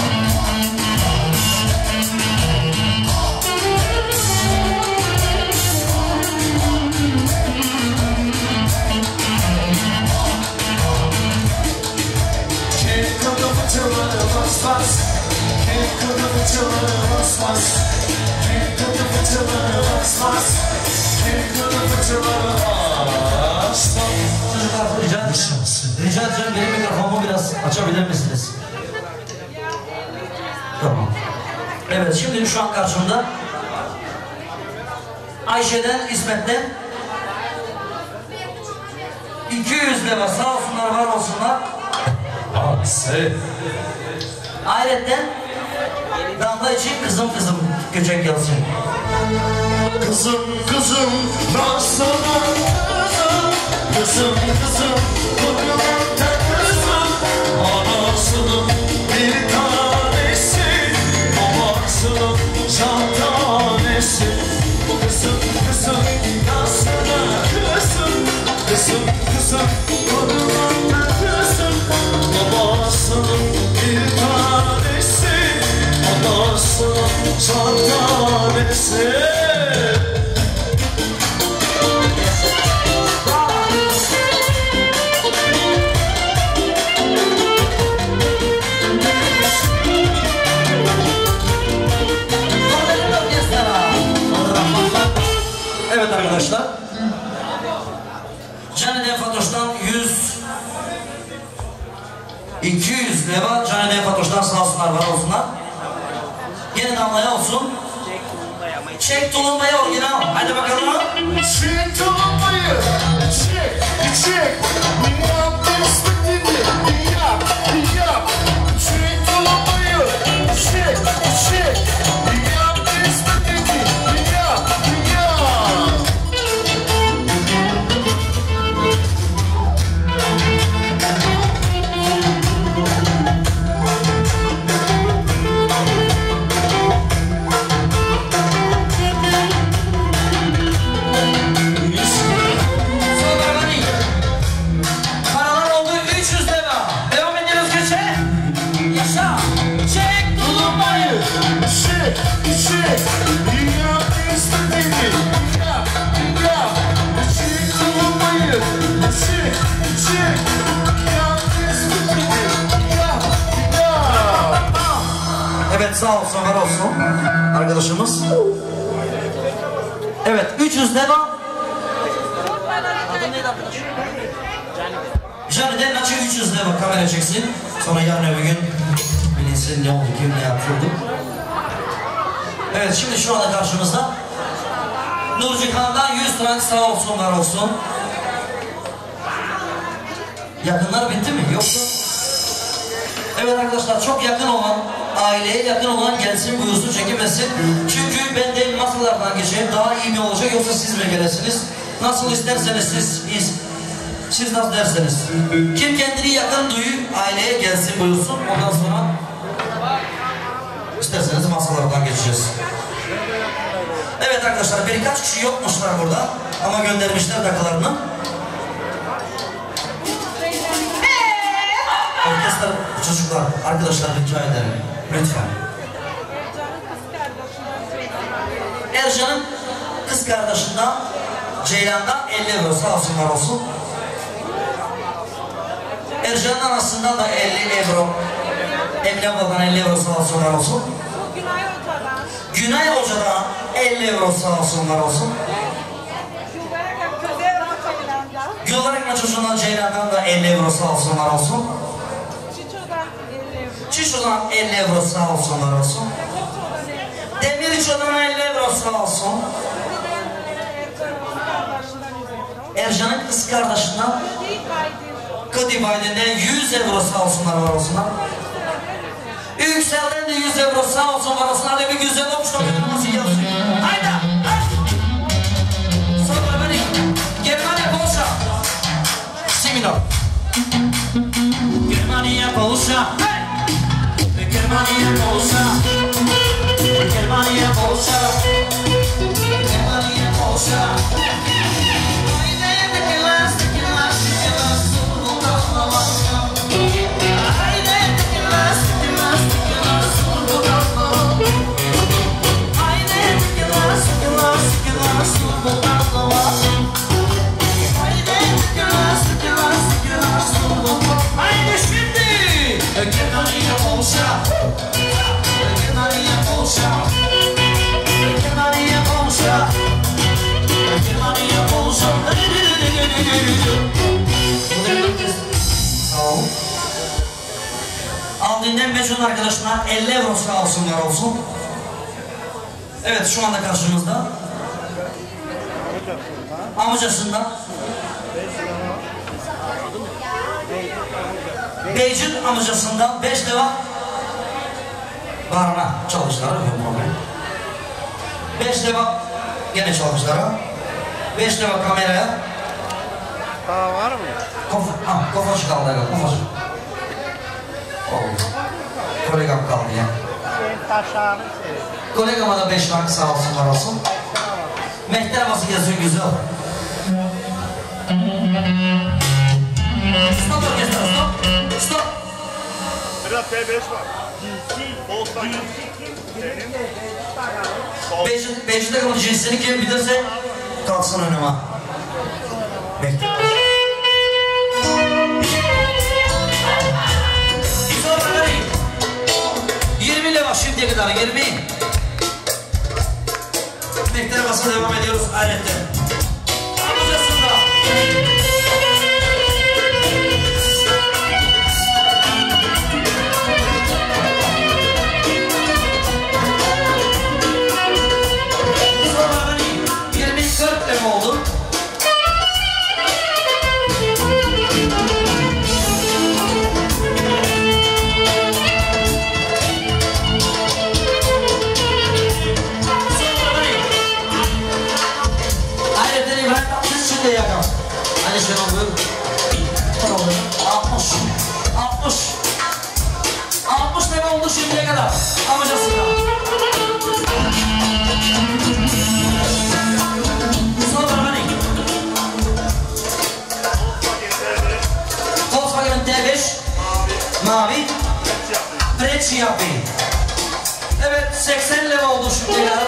S1: Fıçıları bas bas Kim kırdı fıçıları bas bas Kim kırdı fıçıları bas bas Kim kırdı fıçıları bas bas
S6: Çocuklar rica edeceğim benim mikrofonumu biraz açabilir misiniz? Tamam. Evet, şimdi şu an karşımda Ayşe'den, İsmet'ten 200 lira sağ olsunlar, var olsunlar. Ayrıca Damla için kızım göçek gelsin.
S1: Kızım nasıl kızım kurulanda kızım anasının bir tanesi babasının can tanesi kızım nasıl kızım kurulanda kızım
S4: çok tanesi.
S6: Evet arkadaşlar. Caniden Fatoş'tan 200 leva Caniden Fatoş'tan sağ olsunlar, var olsunlar. Yeni damlaya olsun. Çek tulumbayı orijinal. Haydi bakalım.
S1: Çek tulumbayı. Çek. Yap istediğini. Yap. Çek tulumbayı. Çek. Yap istediğini. Yap.
S6: Paralar oldu 300 lira. Devam ediyoruz köşe. Yaşa. Çek tulumbayı.
S1: Çek. Yap istediğini. Yap. Çek tulumbayı. Çek. Yap istediğini. Yap.
S6: Evet, sağ olsun, var olsun arkadaşımız. Evet, 300 devam. Adın neydi arkadaş? Caniden açı 300 devam, kamera çeksin. Sonra yarın öbür gün bilinsin ne oldu, kim ne yapıyordu. Evet, şimdi şu anda karşımızda Nurcu Kağan'dan 100 frank, sağ olsun, var olsun. Yakınlar bitti mi? Yoksa? Evet arkadaşlar, çok yakın olan, aileye yakın olan gelsin, buyursun, çekinmesin. Çünkü ben de masalardan geçeyim, daha iyi mi olacak yoksa siz mi gelesiniz? Nasıl isterseniz siz nasıl derseniz. Kim kendini yakın duyuyor, aileye gelsin, buyursun. Ondan sonra isterseniz masalardan geçeceğiz. Evet arkadaşlar, birkaç kişi yokmuşlar burada ama göndermişler takılarını. Orkestra çocuklar, arkadaşlar rica ederim. Lütfen. Ercan'ın kız kardeşinden Ceylan'dan 50 euro, sağ olsunlar olsun. Ercan'ın anasından da 50 euro. Emine abladan 50 euro, sağ olsunlar olsun. Günay Hoca'dan 50 euro, sağ olsunlar olsun. Gülbarak'ın çocuğundan Ceylan'dan da 50 euro, sağ olsunlar olsun. Çişo'dan 50 euro, sağ olsunlar olsun. Demirço'dan 50 euro, sağ olsun. Ercan'ın kız kardeşinden Kıdivay'dan 100 euro, sağ olsunlar, var olsunlar. Yüksel'den de 100 euro, sağ olsun, var olsun. Hadi bir güzel okuşla nasıl gelsin. Haydi. Sonra beni Germania Polsha. Siminor. Germania Polsha. Germania Polsha. Germania Polsha. Germania Polsha. Haydi tekilas, tekilas, tekilas, haydi tekilas, tekilas, tekilas, haydi tekilas, tekilas, tekilas, haydi tekilas, tekilas, tekilas, haydi şimdi. Germania Polsha. Germania Polsha. Germania Polsha. Germania Polsha. Sağ olun. Aldığından Mecnun arkadaşına 50 euro, sağ olsunlar olsun. Evet, şu anda karşımızda amcasından Beycin amcasından 5 lira barına çalıştılar, yok problem. 5 lira gene çalıştılar. 5 lira kameraya.
S2: Daha var mı?
S6: Kofaş kaldı, kofaş. Oldu. Kolegam kaldı ya. Kolegama da 5 frank, sağ olsunlar olsun. Mehter havası yazıyor, güzel. Stop orkestra, stop. Stop.
S3: Burada T5 var. Volkswagen.
S6: Beşi de cinsini kim bilirse kalksın önüme. Bekle. Sonra vereyim. 20 ile bak şimdiye kadar 20. Mektere basa devam ediyoruz alette. Amcasında. Sonra vereyim. 20-40 lira oldu. Yakam. Hadi şunu buyur. 60 ne oldu şimdiye kadar? Amcasına. Sonra beni. Volkswagen T5 mavi. Preci yapayım. Evet 80 lira oldu şimdiye kadar.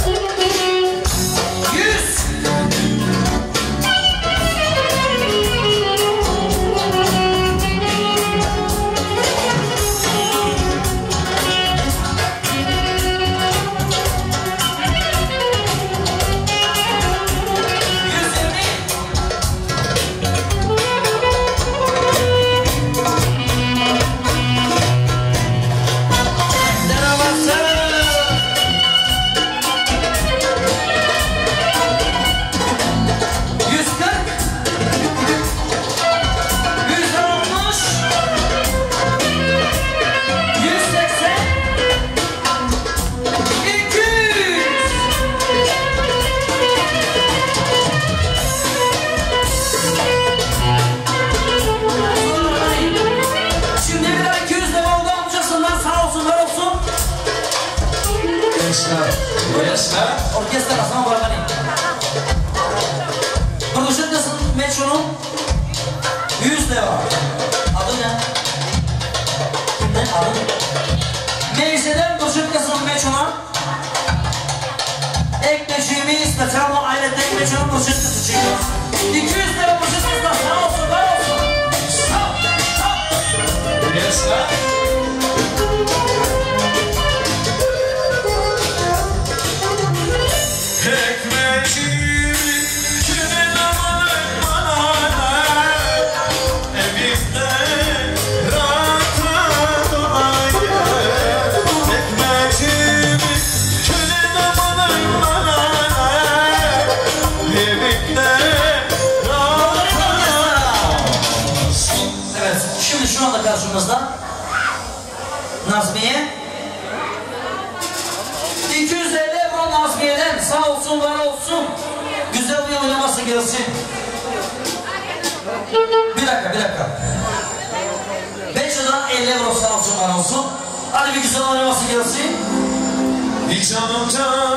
S6: 100. Orkestra aslan bırakani. Produkşundasın Metro'nun 100 lira. Adı ne? Ne adı? Neyse'den produkşundasın Metro'na ekleşimi spesial ailede Metro'nun produkşundası çıkıyor. 200 lira produkşundasın sağ olsun var olsun. Yes sir. Şu anda karşımızda Nazmiye 250 euro Nazmiye'den sağ olsun var olsun güzel bir oynaması gelsin. Bir dakika 500'dan 50 euro sağ olsun var olsun. Hadi bir güzel oynaması gelsin.
S4: Canım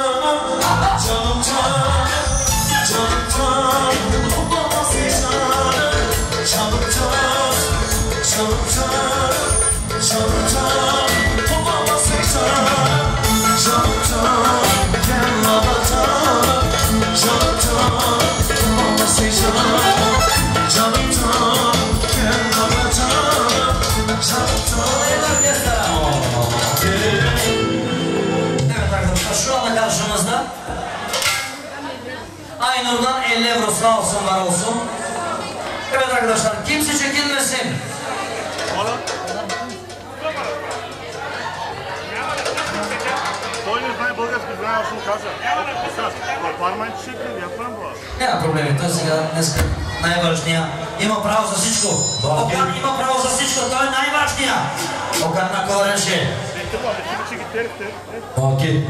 S6: Evet arkadaşlar şu anda karşımızda Aynur'dan 50 euro sağ olsun var olsun. Evet arkadaşlar kimse çekilmesin. Няма проблеми, той сега днеска най-важния. Има право за всичко. Окан има право за всичко, той е най-важния. Окан на коренше. Окей.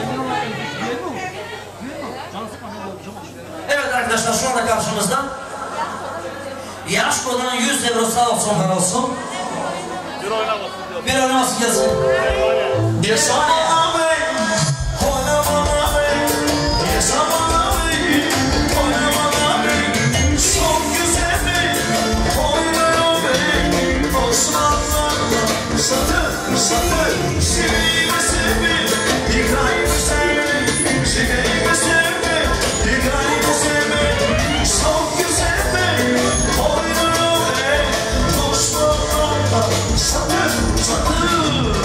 S6: Evet arkadaşlar şu anda karşımızda Yaşko'dan 100 euro sağ olsun var olsun. Bir oynaması gelsin. Bir saniye.
S4: Son güzeli, oynuyor bey, Osmanlılarla satır, seveyim sevme, ikrayım sevme, seveyim sevme, ikrayım sevme, çok güzelme, oynuyor düşmanlarla, satır, satır.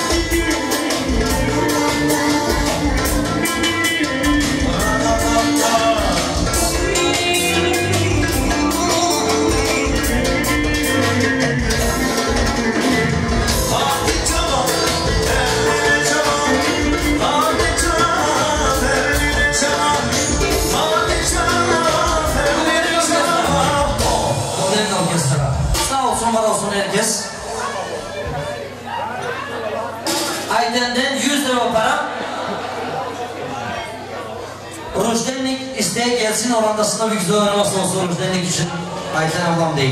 S6: Var olsun herkes. Ayten'den 100 lira para. Rojdenlik isteğe gelsin orandasında bir güzel oynaması olsun Rojdenlik için. Ayten ablam değil.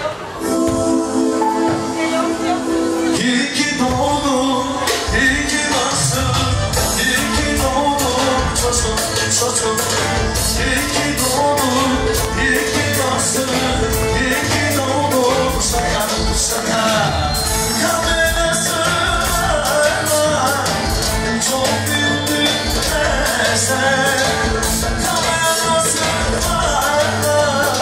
S4: İyi ki doğdun, iyi ki varsın, iyi ki doğdun çocuğum, çocuğum. İyi ki doğdun, iyi ki varsın, iyi ki doğdun sana, sana. Kamerası var, çok büyüdün sen. Kamerası var.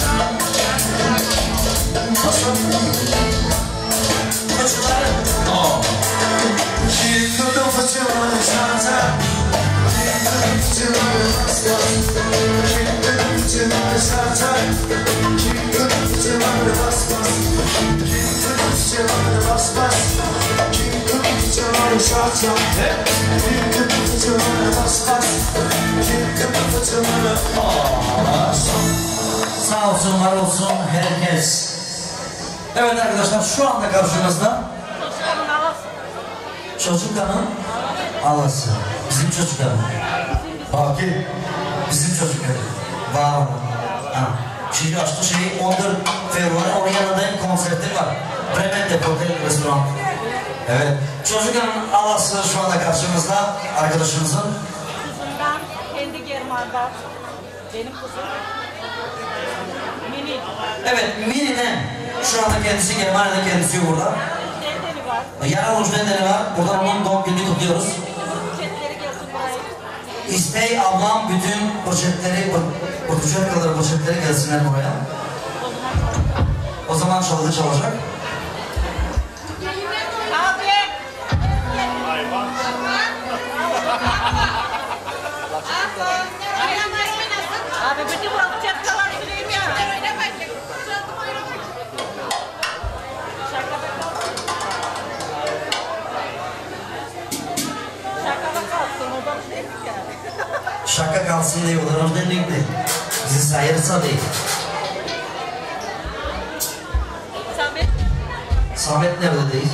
S4: Yıkıldım fıçıları çanta, yıkıldım fıçıları basma, yıkıldım fıçıları çanta, yıkıldım fıçıları basma, yıkıldım fıçıları basma, yıkıldım fıçıları çanta, yıkıldım fıçıları basma, yıkıldım fıçıları basma.
S6: Sağ olsun, var olsun herkes. Evet arkadaşlar, şu anda karşımızda çocuk hanım alası. Bizim çocuk hanım.
S4: Baki.
S6: Bizim çocuk hanım. Var olun. Şimdi açtı şeyi 14 Februari, onun yanında konserleri var. Bremen'de Hotel Restoran. Evet. Çocuk hanım alası şu anda karşımızda arkadaşımızın.
S7: Kızımdan kendi German'dan. Benim kızım. Mini.
S6: Evet, Mini'den. Şu anda kendisi Germanya'da, kendisi burada.
S7: Dendeni var.
S6: Yarın Rojdenleri var. Buradan onun doğum gününü kutluyoruz.
S7: Poşetleri gelsin buraya.
S6: İstey ablam bütün poşetleri, poşet kadar poşetleri gelsinler buraya. O zaman çalacak.
S7: Abi. Abi bütün bu poşetler süreyim ya.
S6: Şaka kalsın diyorlar, oradan değil. Bizi sayırsa değil.
S7: Samet.
S6: Samet nerede değil?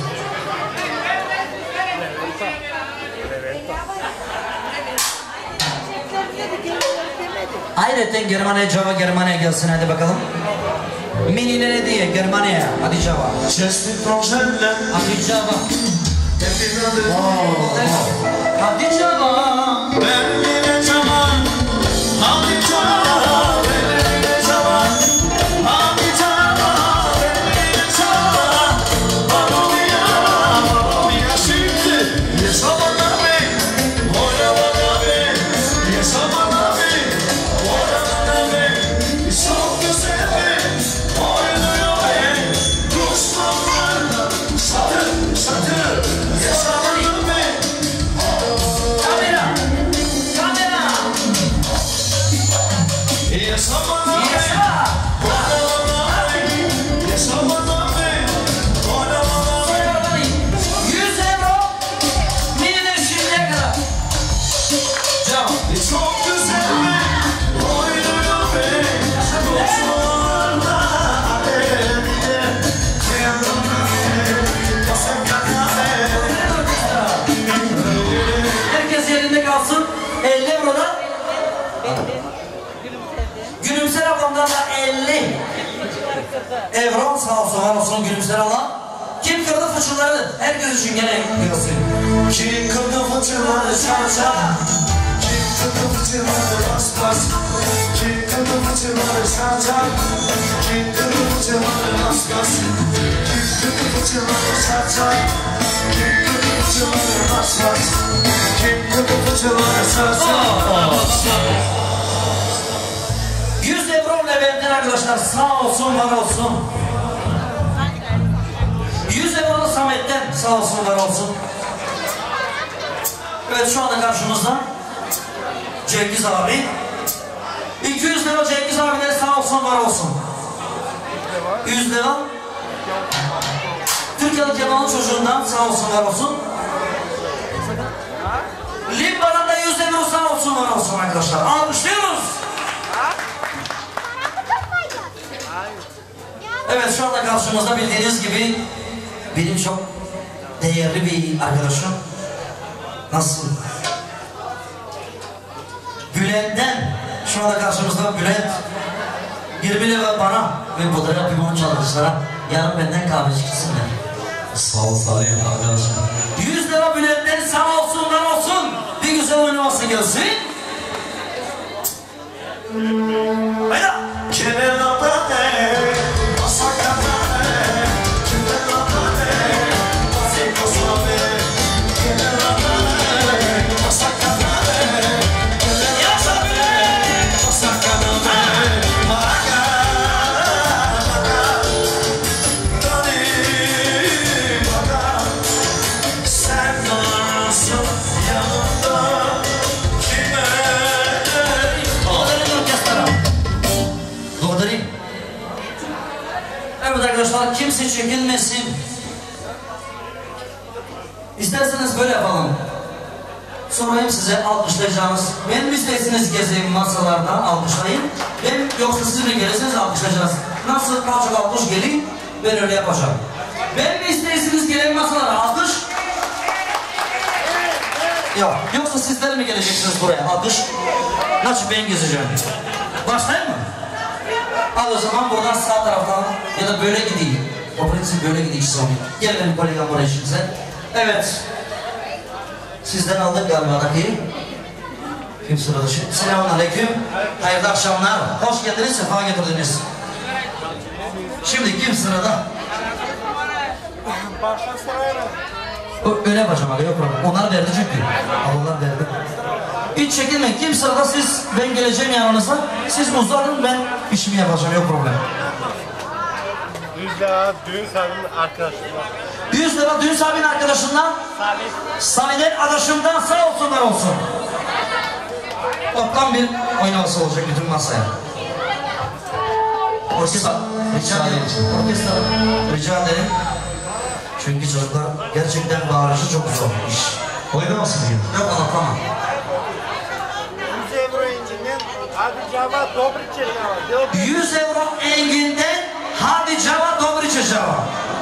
S6: Ayrıca Germanya'ya gelsin, hadi bakalım. Mini'ne ne diye Germanya'ya, hadi cevap.
S4: Çestik projeler.
S6: Hadi cevap.
S4: Hepimiz
S6: Hadi cevap.
S4: ben yine zaman. Hadi zaman. Ben yine zaman. Hadi zaman. Ben yine zaman. Bana şimdi. Yaşamana be. Oynamana be. Yaşamana be. Oynamana be. Çok güzel be. Oynuyor be. Düşmanlarla. Satır, satır. Yaşamana be.
S6: Kamera.
S4: Yaşamana be.
S6: Yaşa.
S4: Yaşamana be. Oynamana be.
S6: 100 euro. Mini'den şimdiye kadar. Cevap.
S4: Çok güzel be, oynuyor be, dostlarla evde,
S6: Herkes yerinde kalsın. 50 euroda.
S7: Benden gülümsedi.
S6: Gülümser ablamdan da 50 euro. Sağ olsun, var olsun Gülümser ablam. Kim kırdı fıçıları? Herkes için gene gelsin.
S4: kim kırdı fıçıları çarça, kim kırdı fıçıları bas bas, kim kırdı fıçıları çarça, kim kırdı fıçıları bas bas, kim kırdı fıçıları çarça.
S6: €100 Levent'ten arkadaşlar sağ olsun var olsun. €100 Samet'ten sağ olsun var olsun. Evet şu anda karşımızda Cengiz abi. 200 lira Cengiz abiden sağ olsun var olsun. 100 lira Türkiye'li Cemal'ın çocuğundan sağ olsun var olsun. Limba'dan da 100 lira sağ olsun var olsun arkadaşlar. Alkışlıyoruz. Evet şu anda karşımızda bildiğiniz gibi benim çok değerli bir arkadaşım. Nasıl? Bülent'ten şu anda karşımızda Bülent 20 lira bana ve bu da limon çalgıçlara yarın benden kahveci gitsinler.
S4: Sağ ol Salih arkadaşım.
S6: 100 lira Bülent'ten sağ olsun var olsun. Bir güzel oynaması gelsin. Hayda.
S4: Kenarlarda ne? Masaklarda ne? Kenarlarda ne? Masaklarda ne? Kenarlarda ne? Masaklarda ne?
S6: Yaşa Bülent.
S4: Masaklarda ne? Maka. Dani. Maka. Sen varsın yanımda. Kime?
S6: Благодарим. Evet arkadaşlar kimse çekinmesin. İsterseniz böyle yapalım. Sorayım size alkışlayacağınız. Benim isterseniz gezeyim masalarda alkışlayın. Yoksa siz mi gelirsiniz alkışlayacağız. Nasıl daha çok alkış gelin ben öyle yapacağım. Ben mi isterseniz gelin masalara alkış? Yok. Yoksa sizler mi geleceksiniz buraya alkış? Nasıl ben gezeceğim? Başlayayım mı? Al o zaman buradan sağ taraftan ya da böyle gideyim. O prinsip böyle gideyim sonra. Gel benim kolegam buraya şimdi sen. Evet. Sizden aldık galiba rakıyı. Kim sırada şimdi? Selamun aleyküm. Hayırlı akşamlar. Hoş geldiniz, sefa getirdiniz. Şimdi kim sırada? Öyle yapacağım abi, yok problem. Onlar verdi çünkü. Allah verdi. Hiç çekinmeyin. Kim sırada siz, ben geleceğim yanınıza. Siz uzanın, ben işimi yapacağım, yok problem.
S2: 100 lira düğün sahibinin arkadaşından.
S6: 100 lira düğün sahibinin arkadaşından. Salih'den adaşımdan sağ olsunlar olsun. Toplam bir oynaması olacak bütün masaya. Orkestra, rica ederim. Orkestra, rica ederim. Çünkü çocuklar gerçekten bağırışı çok zor iş.
S4: Oynamasın diyor.
S6: Yok anlatamam.
S2: 100 euro incinden hadi cevap dobry çeşava.
S6: 100 euro enginden hadi cevap dobry çeşava.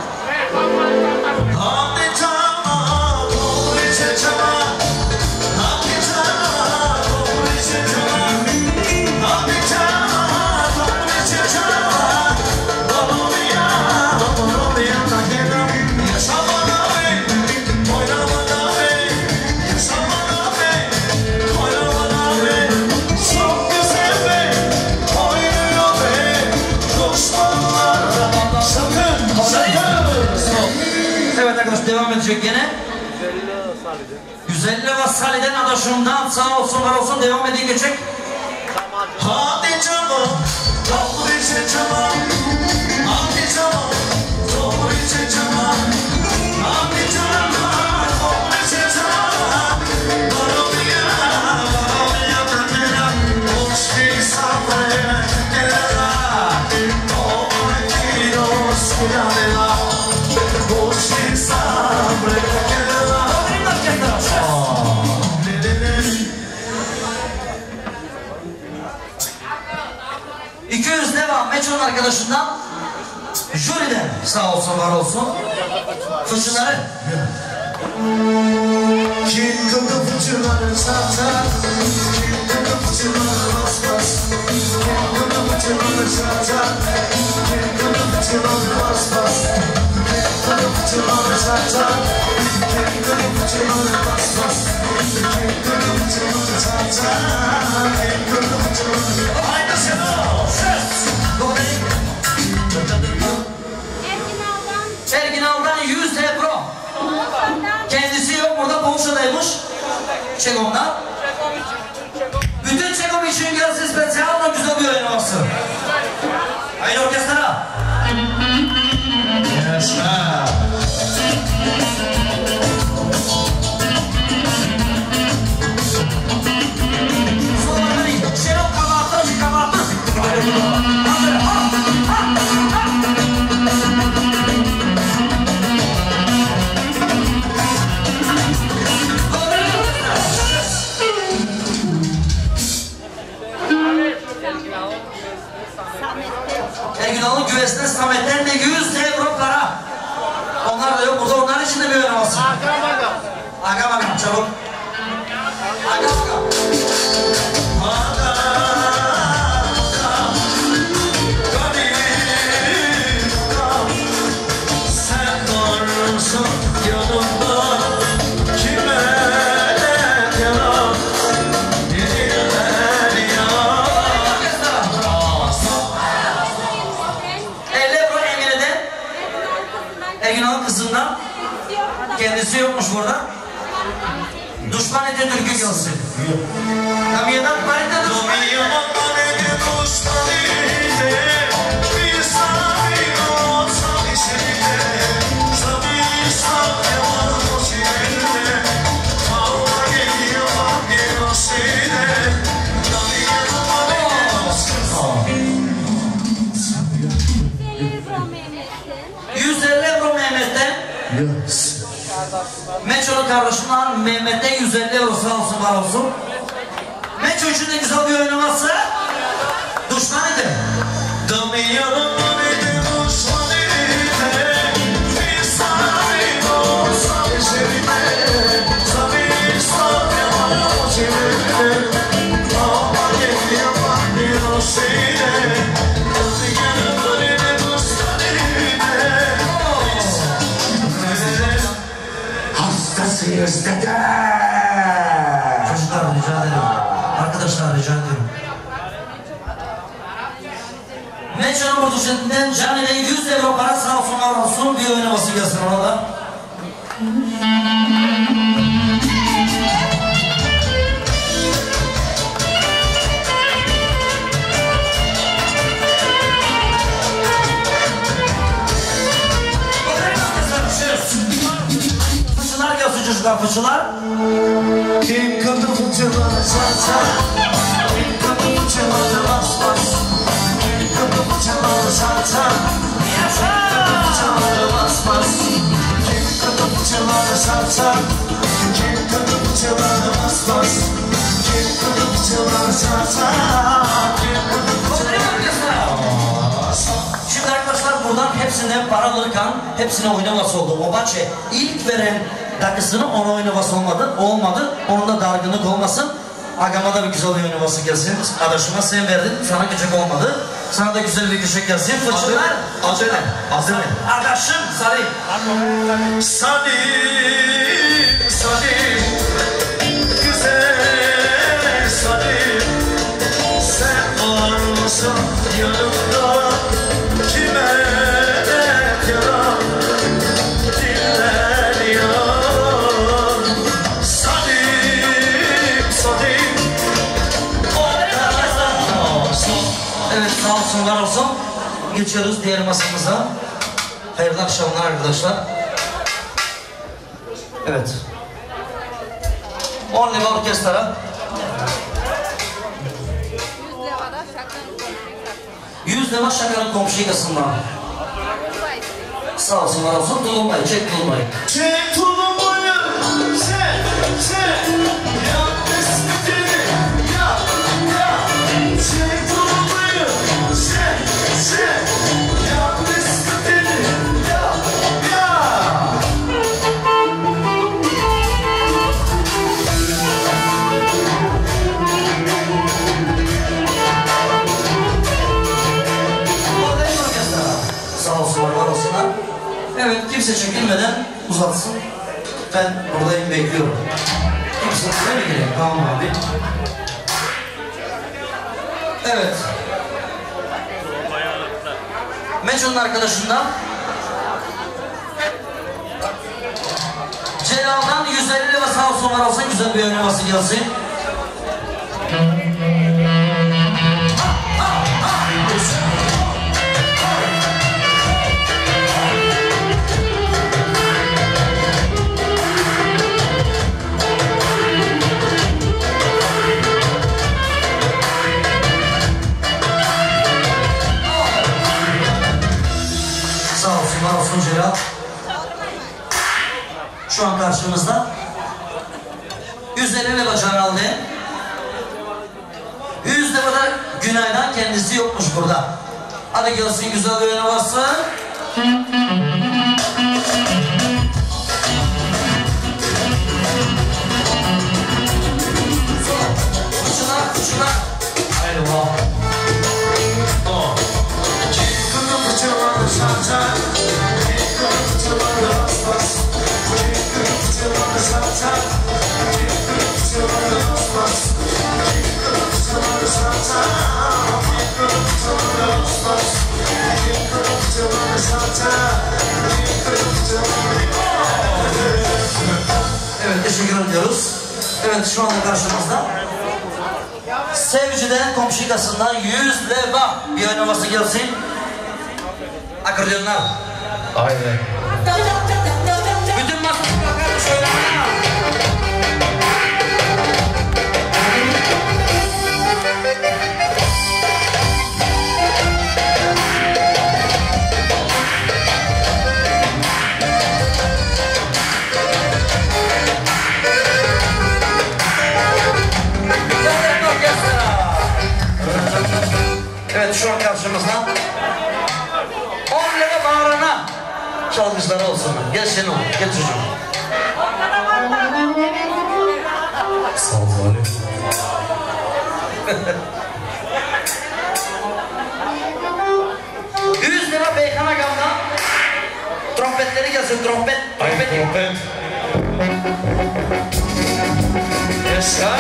S4: Hadi cama, doğru çeçama. Hadi cama, doğru çeçama. Hadi cama, doğru çeçama. Doğruya, doğruya takedam. Yaşamana be, oynamana be. Yaşamana be, oynamana be. Çok güzel be, oynuyor be. Düşmanlarla sakın, sakın.
S6: Evet arkadaşlar devam edecek gene. 150 lira Salih'den adaşımdan sağ olsun var olsun devam edin geçecek.
S4: Hadi cama, doğru çeçama. Hadi cama, doğru çeçama. Hadi cama, doğru çeçama. Doğruya, doğruya takela. Boş bir sabraya takela. Doğru kilos kilavela. Boş bir sabraya takela.
S6: 200 devam Meçhul arkadaşından jüriden sağ olsun var olsun fıçıları.
S4: Kim kıldı fıçıları zaten? Kim kıldı fıçıları bas bas? Kim kıldı fıçıları zaten? Kim kıldı fıçıları bas bas? Kim kıldı fıçıları zaten? Kim kıldı fıçıları bas bas? Kim kıldı fıçıları zaten? Kim kıldı fıçıları? Haydi sen o! Ses!
S6: Ergin Al'dan 100 euro. Çekom'dan. Bütün Çekom için gelsin spesiyal ve güzel bir oynaması. Haydi orkestra.
S4: Orkestra.
S6: Şenol kabartır. Ergünal'ın güvesine Samet'ten de 100 euro para. Onlar da yok burada, onlar için de bir oynaması. Aga bakalım çabuk. Aga bakalım.
S4: Sen doğrusun yanımda, kime yalan, yeniden yalan.
S6: 50 euro Emine'den. Ergünal'ın kızından. Kendisi yokmuş burada. Düşman eden Türk'ü gelsin. Kamiye'den parite düşman Meço'nun kardeşinden Mehmet'e 150 euro sağ olsun var olsun. Meço için de güzel bir oynaması. Düşman edin.
S5: Hastasıyız dede.
S6: Çocuklar rica ederim. Arkadaşlar rica ederim. Meço'nun produsentinden Cani'de 100 euro para sağ olsun var olsun bir oynaması gelsin ona da. Fıçılar gelsin çocuklar, fıçılar.
S4: Kim katı fıçıları zaten, kim katı fıçıları bas bas, kim katı fıçıları zaten, fıçıları bas bas, kim katı fıçıları zaten, kim katı fıçıları bas bas, kim katı fıçıları zaten, kim katı fıçıları bas bas.
S6: Şimdi arkadaşlar buradan hepsinden para alırken hepsine oynaması oldu. O bahçe ilk veren dakikasını ona oynaması olmadı. Onun da dargınlık olmasın. Agama da bir güzel bir oynaması gelsin. Adaşıma sen verdin, sana küçük olmadı. Sana da güzel bir küçük gelsin. Fıçılar.
S4: Adı ne? Adı ne?
S6: Adaşım Salih.
S4: Salim, Salim, güzel Salim, sen varsın yanımda, kime yalan, diller yalan. Salim, Salim,
S6: Evet sağ olsun var olsun. Geçiyoruz diğer masamıza. Hayırlı akşamlar arkadaşlar. Evet. 10 lira orkestra. 100 lira şakanın komşu yakasından. Sağ olsun var olsun. Tulumbayı çek tulumbayı.
S4: çek tulumbayı, çek, yap esnetini, yap, çek tulumbayı, çek, yap esnetini, yap.
S6: Buradayım orkestra. Sağ olsunlar var olsunlar. Evet kimse çekilmeden uzatsın. Ben buradayım bekliyorum. Kimse nereye girelim? Tamam abi. Evet. Meçhul'un arkadaşından Celal'dan 100 150 lira sağ olsun var olsun, güzel bir oynaması gelsin. Sağ olsun var olsun Celal. Şu an karşımızda 150 lira can aldı. 100 lira da Günay'dan, kendisi yokmuş burada. Hadi gelsin güzel bir oyuna bassın. Uçuna. Haydi bak. Evet, teşekkür ediyoruz. Evet, şu anda karşımızda Sevci'den, komşu kasından 100 leva bir oynaması gelsin. Akordeonlar.
S4: Aynen.
S6: Bütün masası bakarmış oynamaya. Evet, şu an karşımızda 10 lira bağırana çalgıçları olsun. Gel Şenol, gel çocuğum.
S4: Sağ ol Ali.
S6: $100 lira Beykan Agam'dan. Trompetleri gelsin, trompet.
S4: Ay trompet. Yaşa.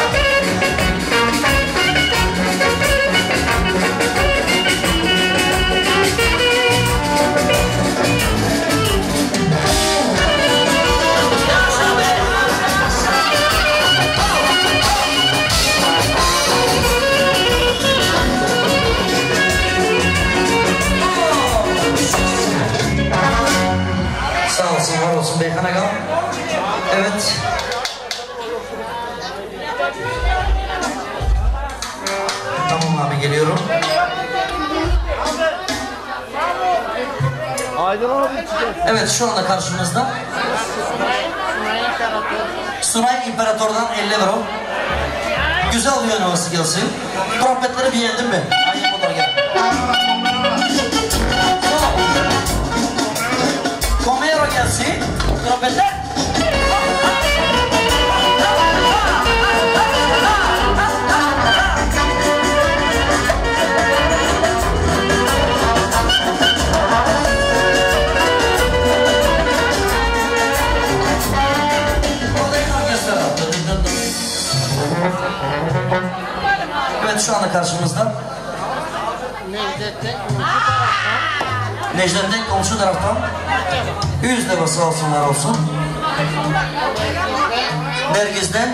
S6: Sağ olsun, var olsun Beykan Agam. Evet. Tamam abi, geliyorum.
S2: Aydın abi çıkacak.
S6: Evet, şu anda karşımızda Sunay İmparator'dan 50 euro. Güzel bir oynaması gelsin. Trompetleri beğendin mi? Aynen bunlar gel. Komero gelsin. Trompetler. Evet, şu anda karşımızda Necdet'ten komşu taraftan 100 lira sağ olsunlar olsun. Nergiz'den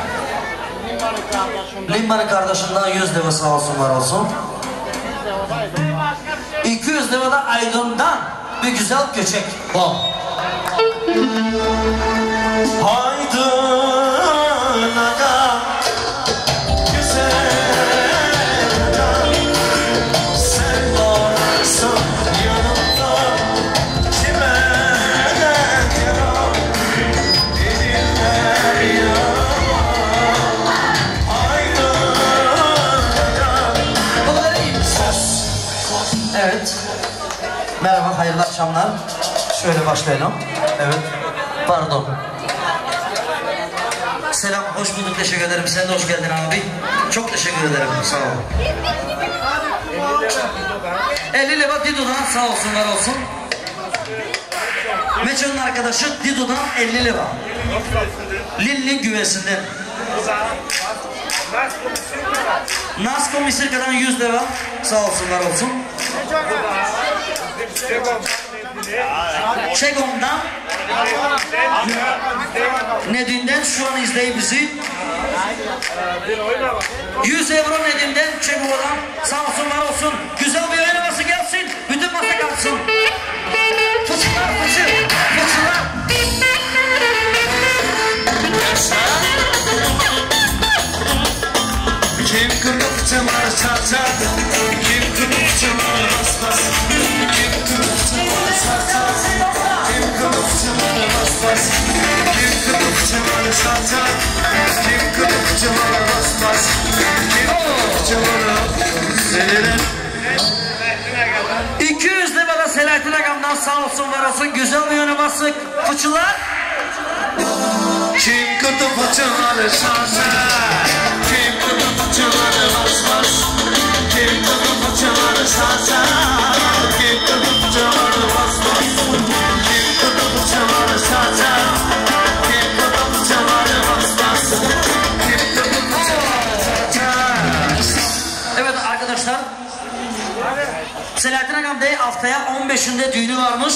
S6: Limban'ın kardeşinden 100 lira sağ olsunlar olsun. 200 lira da Aydın'dan bir güzel köçek. Bom.
S4: Aydın aga, güzel aga, sen varsın yanımda, kime yaram, elinler yaram. Aydın aga.
S6: Bu kadar iyi. Evet. Merhaba, hayırlı akşamlar. Şöyle başlayalım. Evet. Pardon. Selam, hoş bulduk, teşekkür ederim. Sen de hoş geldin abi. Çok teşekkür ederim, sağ ol. 50 lira Dido'dan sağ olsun, var olsun. Meçhul'un arkadaşı Dido'dan 50 lira. Lilli güvesinden. Nasko Misirka'dan 100 lira. Sağ olsun, var olsun. Şegom'dan Nedim'den şu an izleyip bizi. 100 euro Nedim'den Çekova'dan sağ olsun var olsun. Güzel bir oynaması gelsin. Bütün masa kalksın. Fıçılar fıçı. Fıçılar.
S4: Kim kırdı fıçıları çarçar? Kim kırdı fıçıları basmaz? Kim kırdı fıçıları çarçar? Kim kırdı fıçıları basmaz? Kim kırdı fıçıları çarçar? Kim kırdı fıçıları basmaz? Kim kırdı fıçıları senin?
S6: 200 lirada Selahattin Agam'dan sağ olsun var olsun. Güzel bir oynaması. Fıçılar.
S4: Kim kırdı fıçıları çarçar? Kim kırdı fıçıları basmaz? Kim kırdı fıçıları çarçar? Kim kırdı fıçıları basmaz? Kim kırdı fıçıları çarçar? Kim kırdı fıçıları basmaz? Kim kırdı fıçıları çarçar?
S6: Evet arkadaşlar. Selahattin Agam Bey haftaya 15'inde düğünü varmış.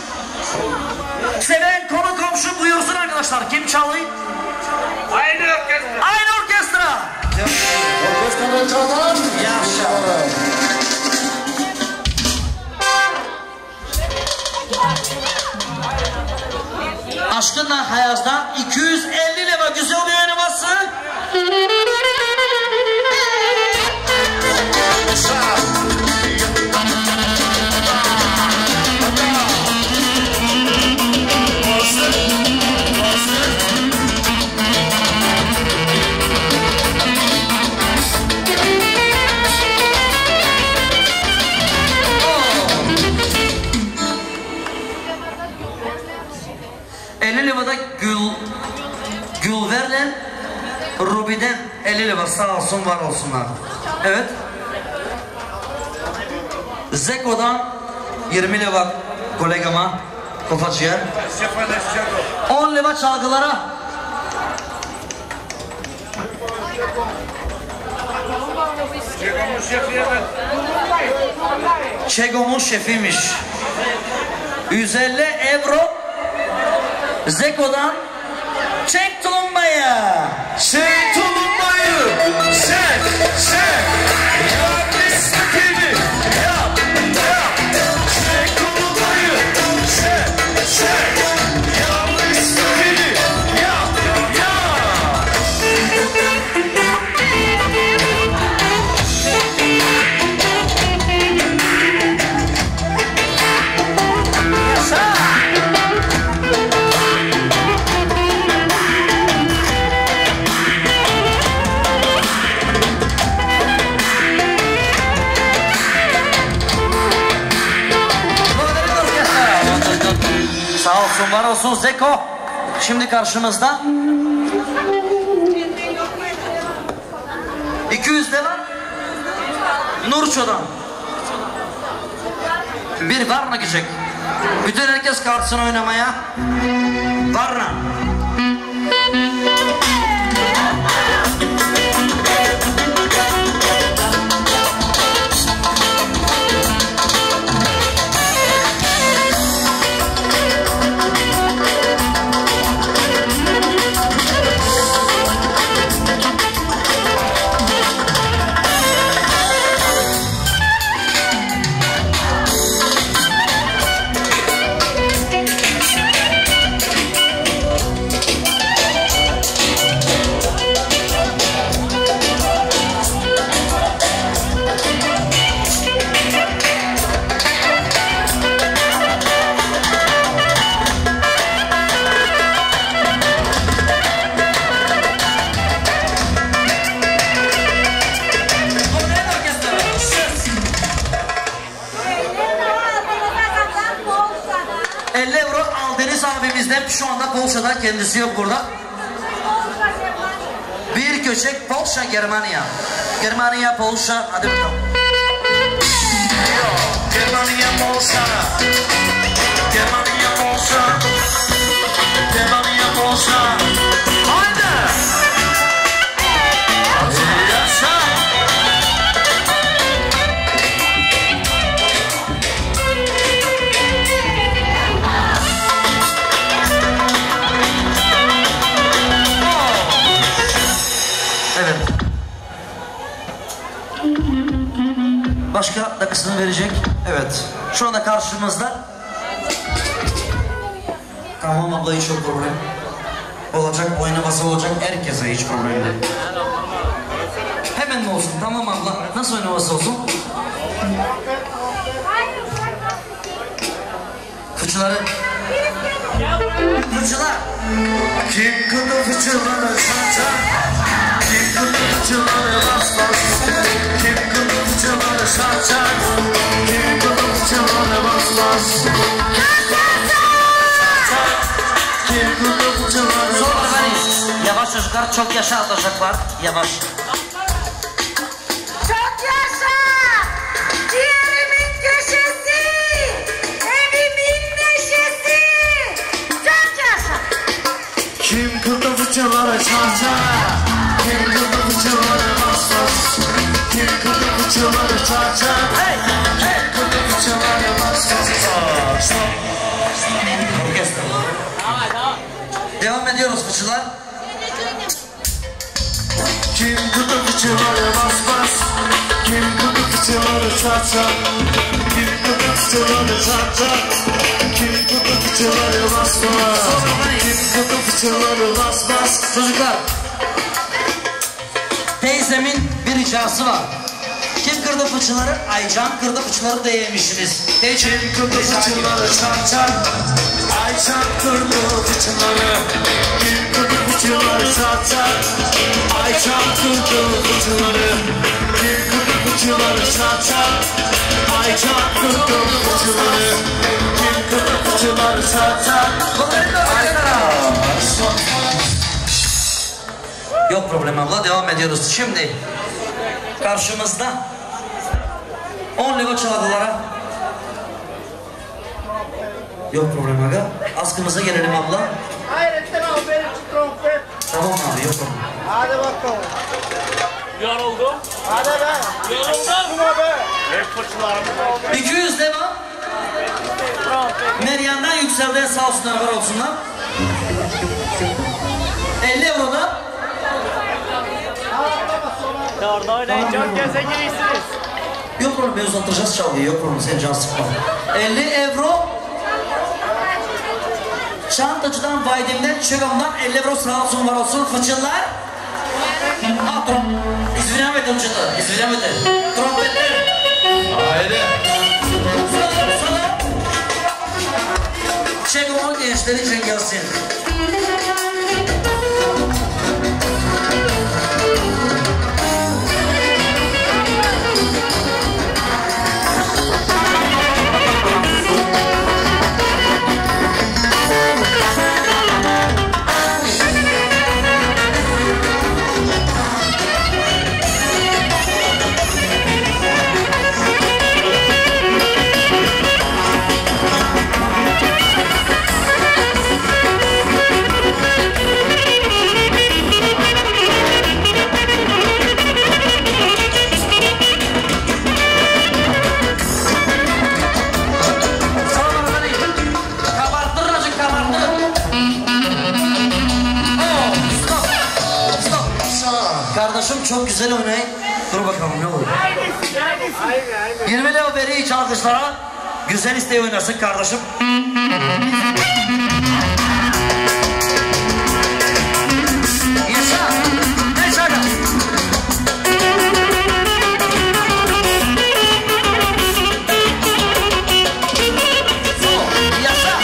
S6: Seven konu komşu buyursun arkadaşlar. Kim çalıyor?
S2: Aynı orkestra.
S6: Aynı orkestra.
S1: Orkestrada çalan.
S6: Yaşa. Aşkınla Hayaz'dan 250 lira güzel bir oynaması. Levada Gülver'le Ruby'den 50 lira sağ olsun var olsunlar. Evet. Zeko'dan 20 lira kolegama Kofacı'ya. 10 lira çalgılara. Çego'mun şefiymiş. 150 euro Zeko'dan çek tulumbaya.
S4: Çek tulumba'yı. Çek. Yap istediğini. Yap. Çek tulumba'yı. Çek. Yap istediğini. Yap.
S6: Sağ olsun var olsun Zeko. Şimdi karşımızda 200 lira Nurço'dan bir Varna gidecek. Bütün herkes kalksın oynamaya. Varna. Şu anda Polşa'da, kendisi yok burada. Bir köşek Polşa, Germanya. Germanya, Polşa, hadi bakalım.
S4: Germanya, Polşa. Germanya, Polşa. Germanya, Polşa. Haydi. Yaşa.
S6: başka da kısmını verecek. Evet. Şu anda karşımızda. Tamam abla, hiç yok problem. Olacak, oynaması olacak, herkese hiç problem değil. Hemen mi olsun? Tamam abla. Nasıl oynaması olsun? Fıçıları. Fıçılar.
S4: Kim kırdı fıçıları çarçar? Kim kırdı fıçıları bas bas? Kim kırdı fıçıları çarçar? Kim kırdı fıçıları bas bas? Kim kırdı fıçıları
S6: Sonra
S4: bas
S6: beni.
S4: bas?
S6: Yavaş çocuklar, çok yaşa atacaklar. Yavaş.
S8: Çok yaşa! Ciğerimin köşesi! Evimin neşesi! Çok yaşa!
S4: Kim kırdı fıçıları çarçar? Kim kırdı fıçıları bas bas? Kim kırdı fıçıları çarçar? Kim kırdı fıçıları bas bas?
S6: Orkestra. Devam ediyoruz fıçılar.
S4: Kim kırdı fıçıları bas bas? Kim kırdı fıçıları çarçar? Kim kırdı fıçıları çarçar? Kim kırdı fıçıları bas bas? Kim kırdı fıçıları bas bas?
S6: Çocuklar. Teyzemin bir ricası var. Kim kırdı fıçıları? Aycan kırdı fıçıları da yemişsiniz.
S4: Kim kırdı fıçıları çarçar? Ayşan kırdı fıçıları. Kim kırdı fıçıları çarçar? Ayşan kırdı fıçıları. Kim kırdı fıçıları çarçar? Ayşan kırdı fıçıları. Kim kırdı fıçıları çarçar?
S6: Yok problem abla, devam ediyoruz. Şimdi karşımızda 10 lira çalgılara. Yok problem aga. Askımıza gelelim abla.
S1: Hayrettin abi benim için trompet.
S6: Tamam abi, yok problem.
S1: Hadi bakalım.
S2: Yoruldum.
S1: Hadi be.
S2: Yoruldum.
S1: Şuna be.
S2: Hep fırçalarımı
S6: 200 devam. Meryem'den yükseldiğe sağ olsunlar, var olsunlar. 50 euroda.
S2: orada oynayın. Çok göze girirsiniz.
S6: Yok problem, uzatacağız çalgıyı, yok problem, sen can sıkma. 50 euro. Çantacıdan, Vaydim'den, Çegam'dan 50 euro sağ olsun, var olsun. Fıçınlar. İzvinemedi uçadı, izvinemedi. Trompetler.
S4: Haydi.
S6: Sana. Çegam'ın gençleri için gelsin. Kardeşim çok güzel oynayın. Dur bakalım ne olur. 20 lira veri iç alkışlara. Güzel isteği oynasın kardeşim. Yaşa. Yaşa. Yaşa.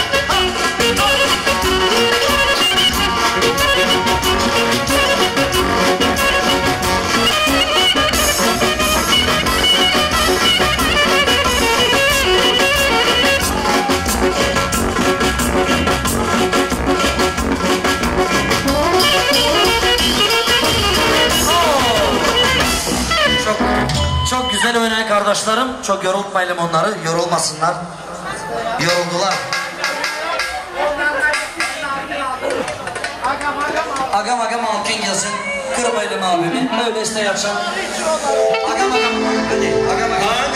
S6: Çok güzel oynayan kardeşlerim. Çok yorultmayalım onları. Yorulmasınlar. Yoruldular. Agam Alkin gelsin. Kırmayalım abimi. Öyle iste yapacağım. Agam. Hadi agam.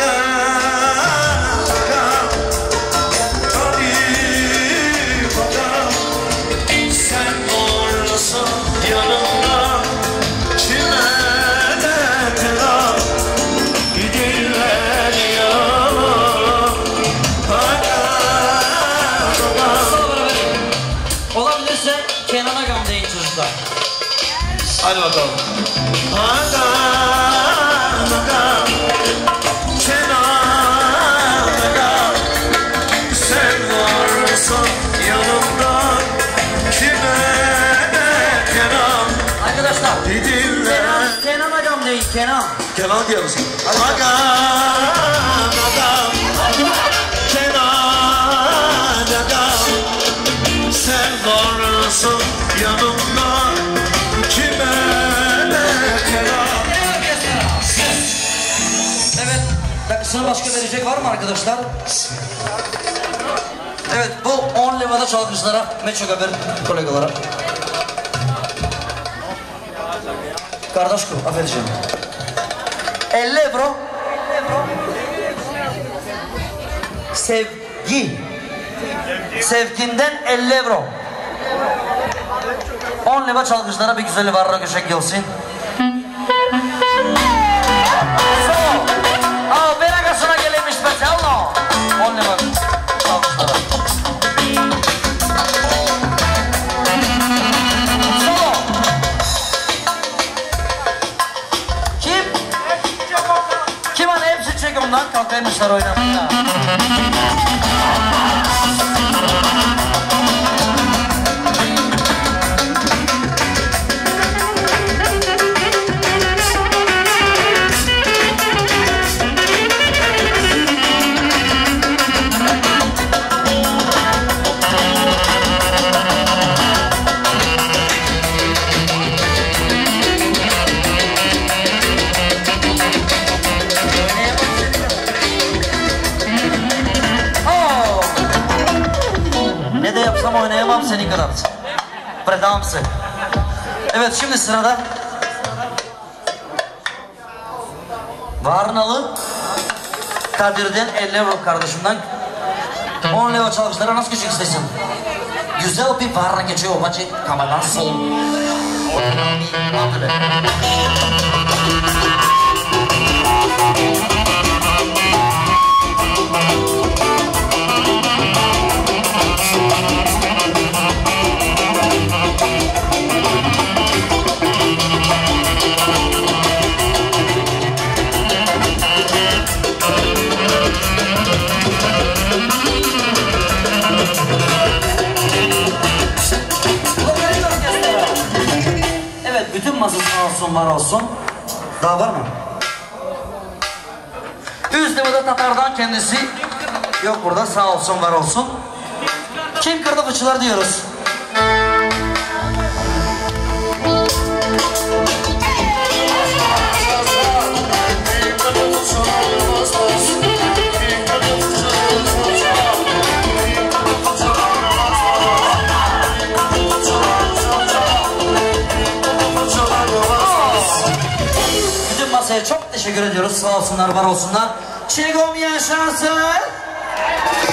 S4: Sen oradasın yanımda. Kime de telam. Gidirler
S6: çocuklar.
S4: Hadi bakalım. Agam, agam, Kenan agam, sen varsın yanımda, kime Kenan
S6: Arkadaşlar,
S4: dinle.
S6: Kenan agam değil, Kenan.
S4: Kenan diyor musun? Agam, agam, Kenan agam, sen varsın yanımda, kime Kenan.
S6: Evet, sıra başka verecek var mı arkadaşlar? Evet, bu 10 levada çalgıcılara, Meço Gaber kolegalara. Kardeş kul, affedeceğim. 50 euro. Sevgi. Sevginden 50 euro. 10 leva çalgıcılara bir güzel varra köşek gelsin. Aa, Beragası'na gelmiş mesela. 10 leva çalgıcılara. Solo. Kim hani hepsi çek ondan kalkaymışlar oynamaya. Ama oynayamam senin kadar. Predamsın. Evet, şimdi sırada Varnalı Kadir'den 50 euro kardeşimden 10 leva çalgıçlara nasıl geçecek istesin? Güzel bir Varna geçiyor o maçı kamerdan sol. Bütün masa sağ olsun, var olsun. Daha var mı? Üst levada Tatar'dan kendisi. Yok burada, sağ olsun, var olsun. Kim kırdı fıçılar diyoruz. Çok teşekkür ediyoruz. Sağ olsunlar, var olsunlar. Çegom yaşasın.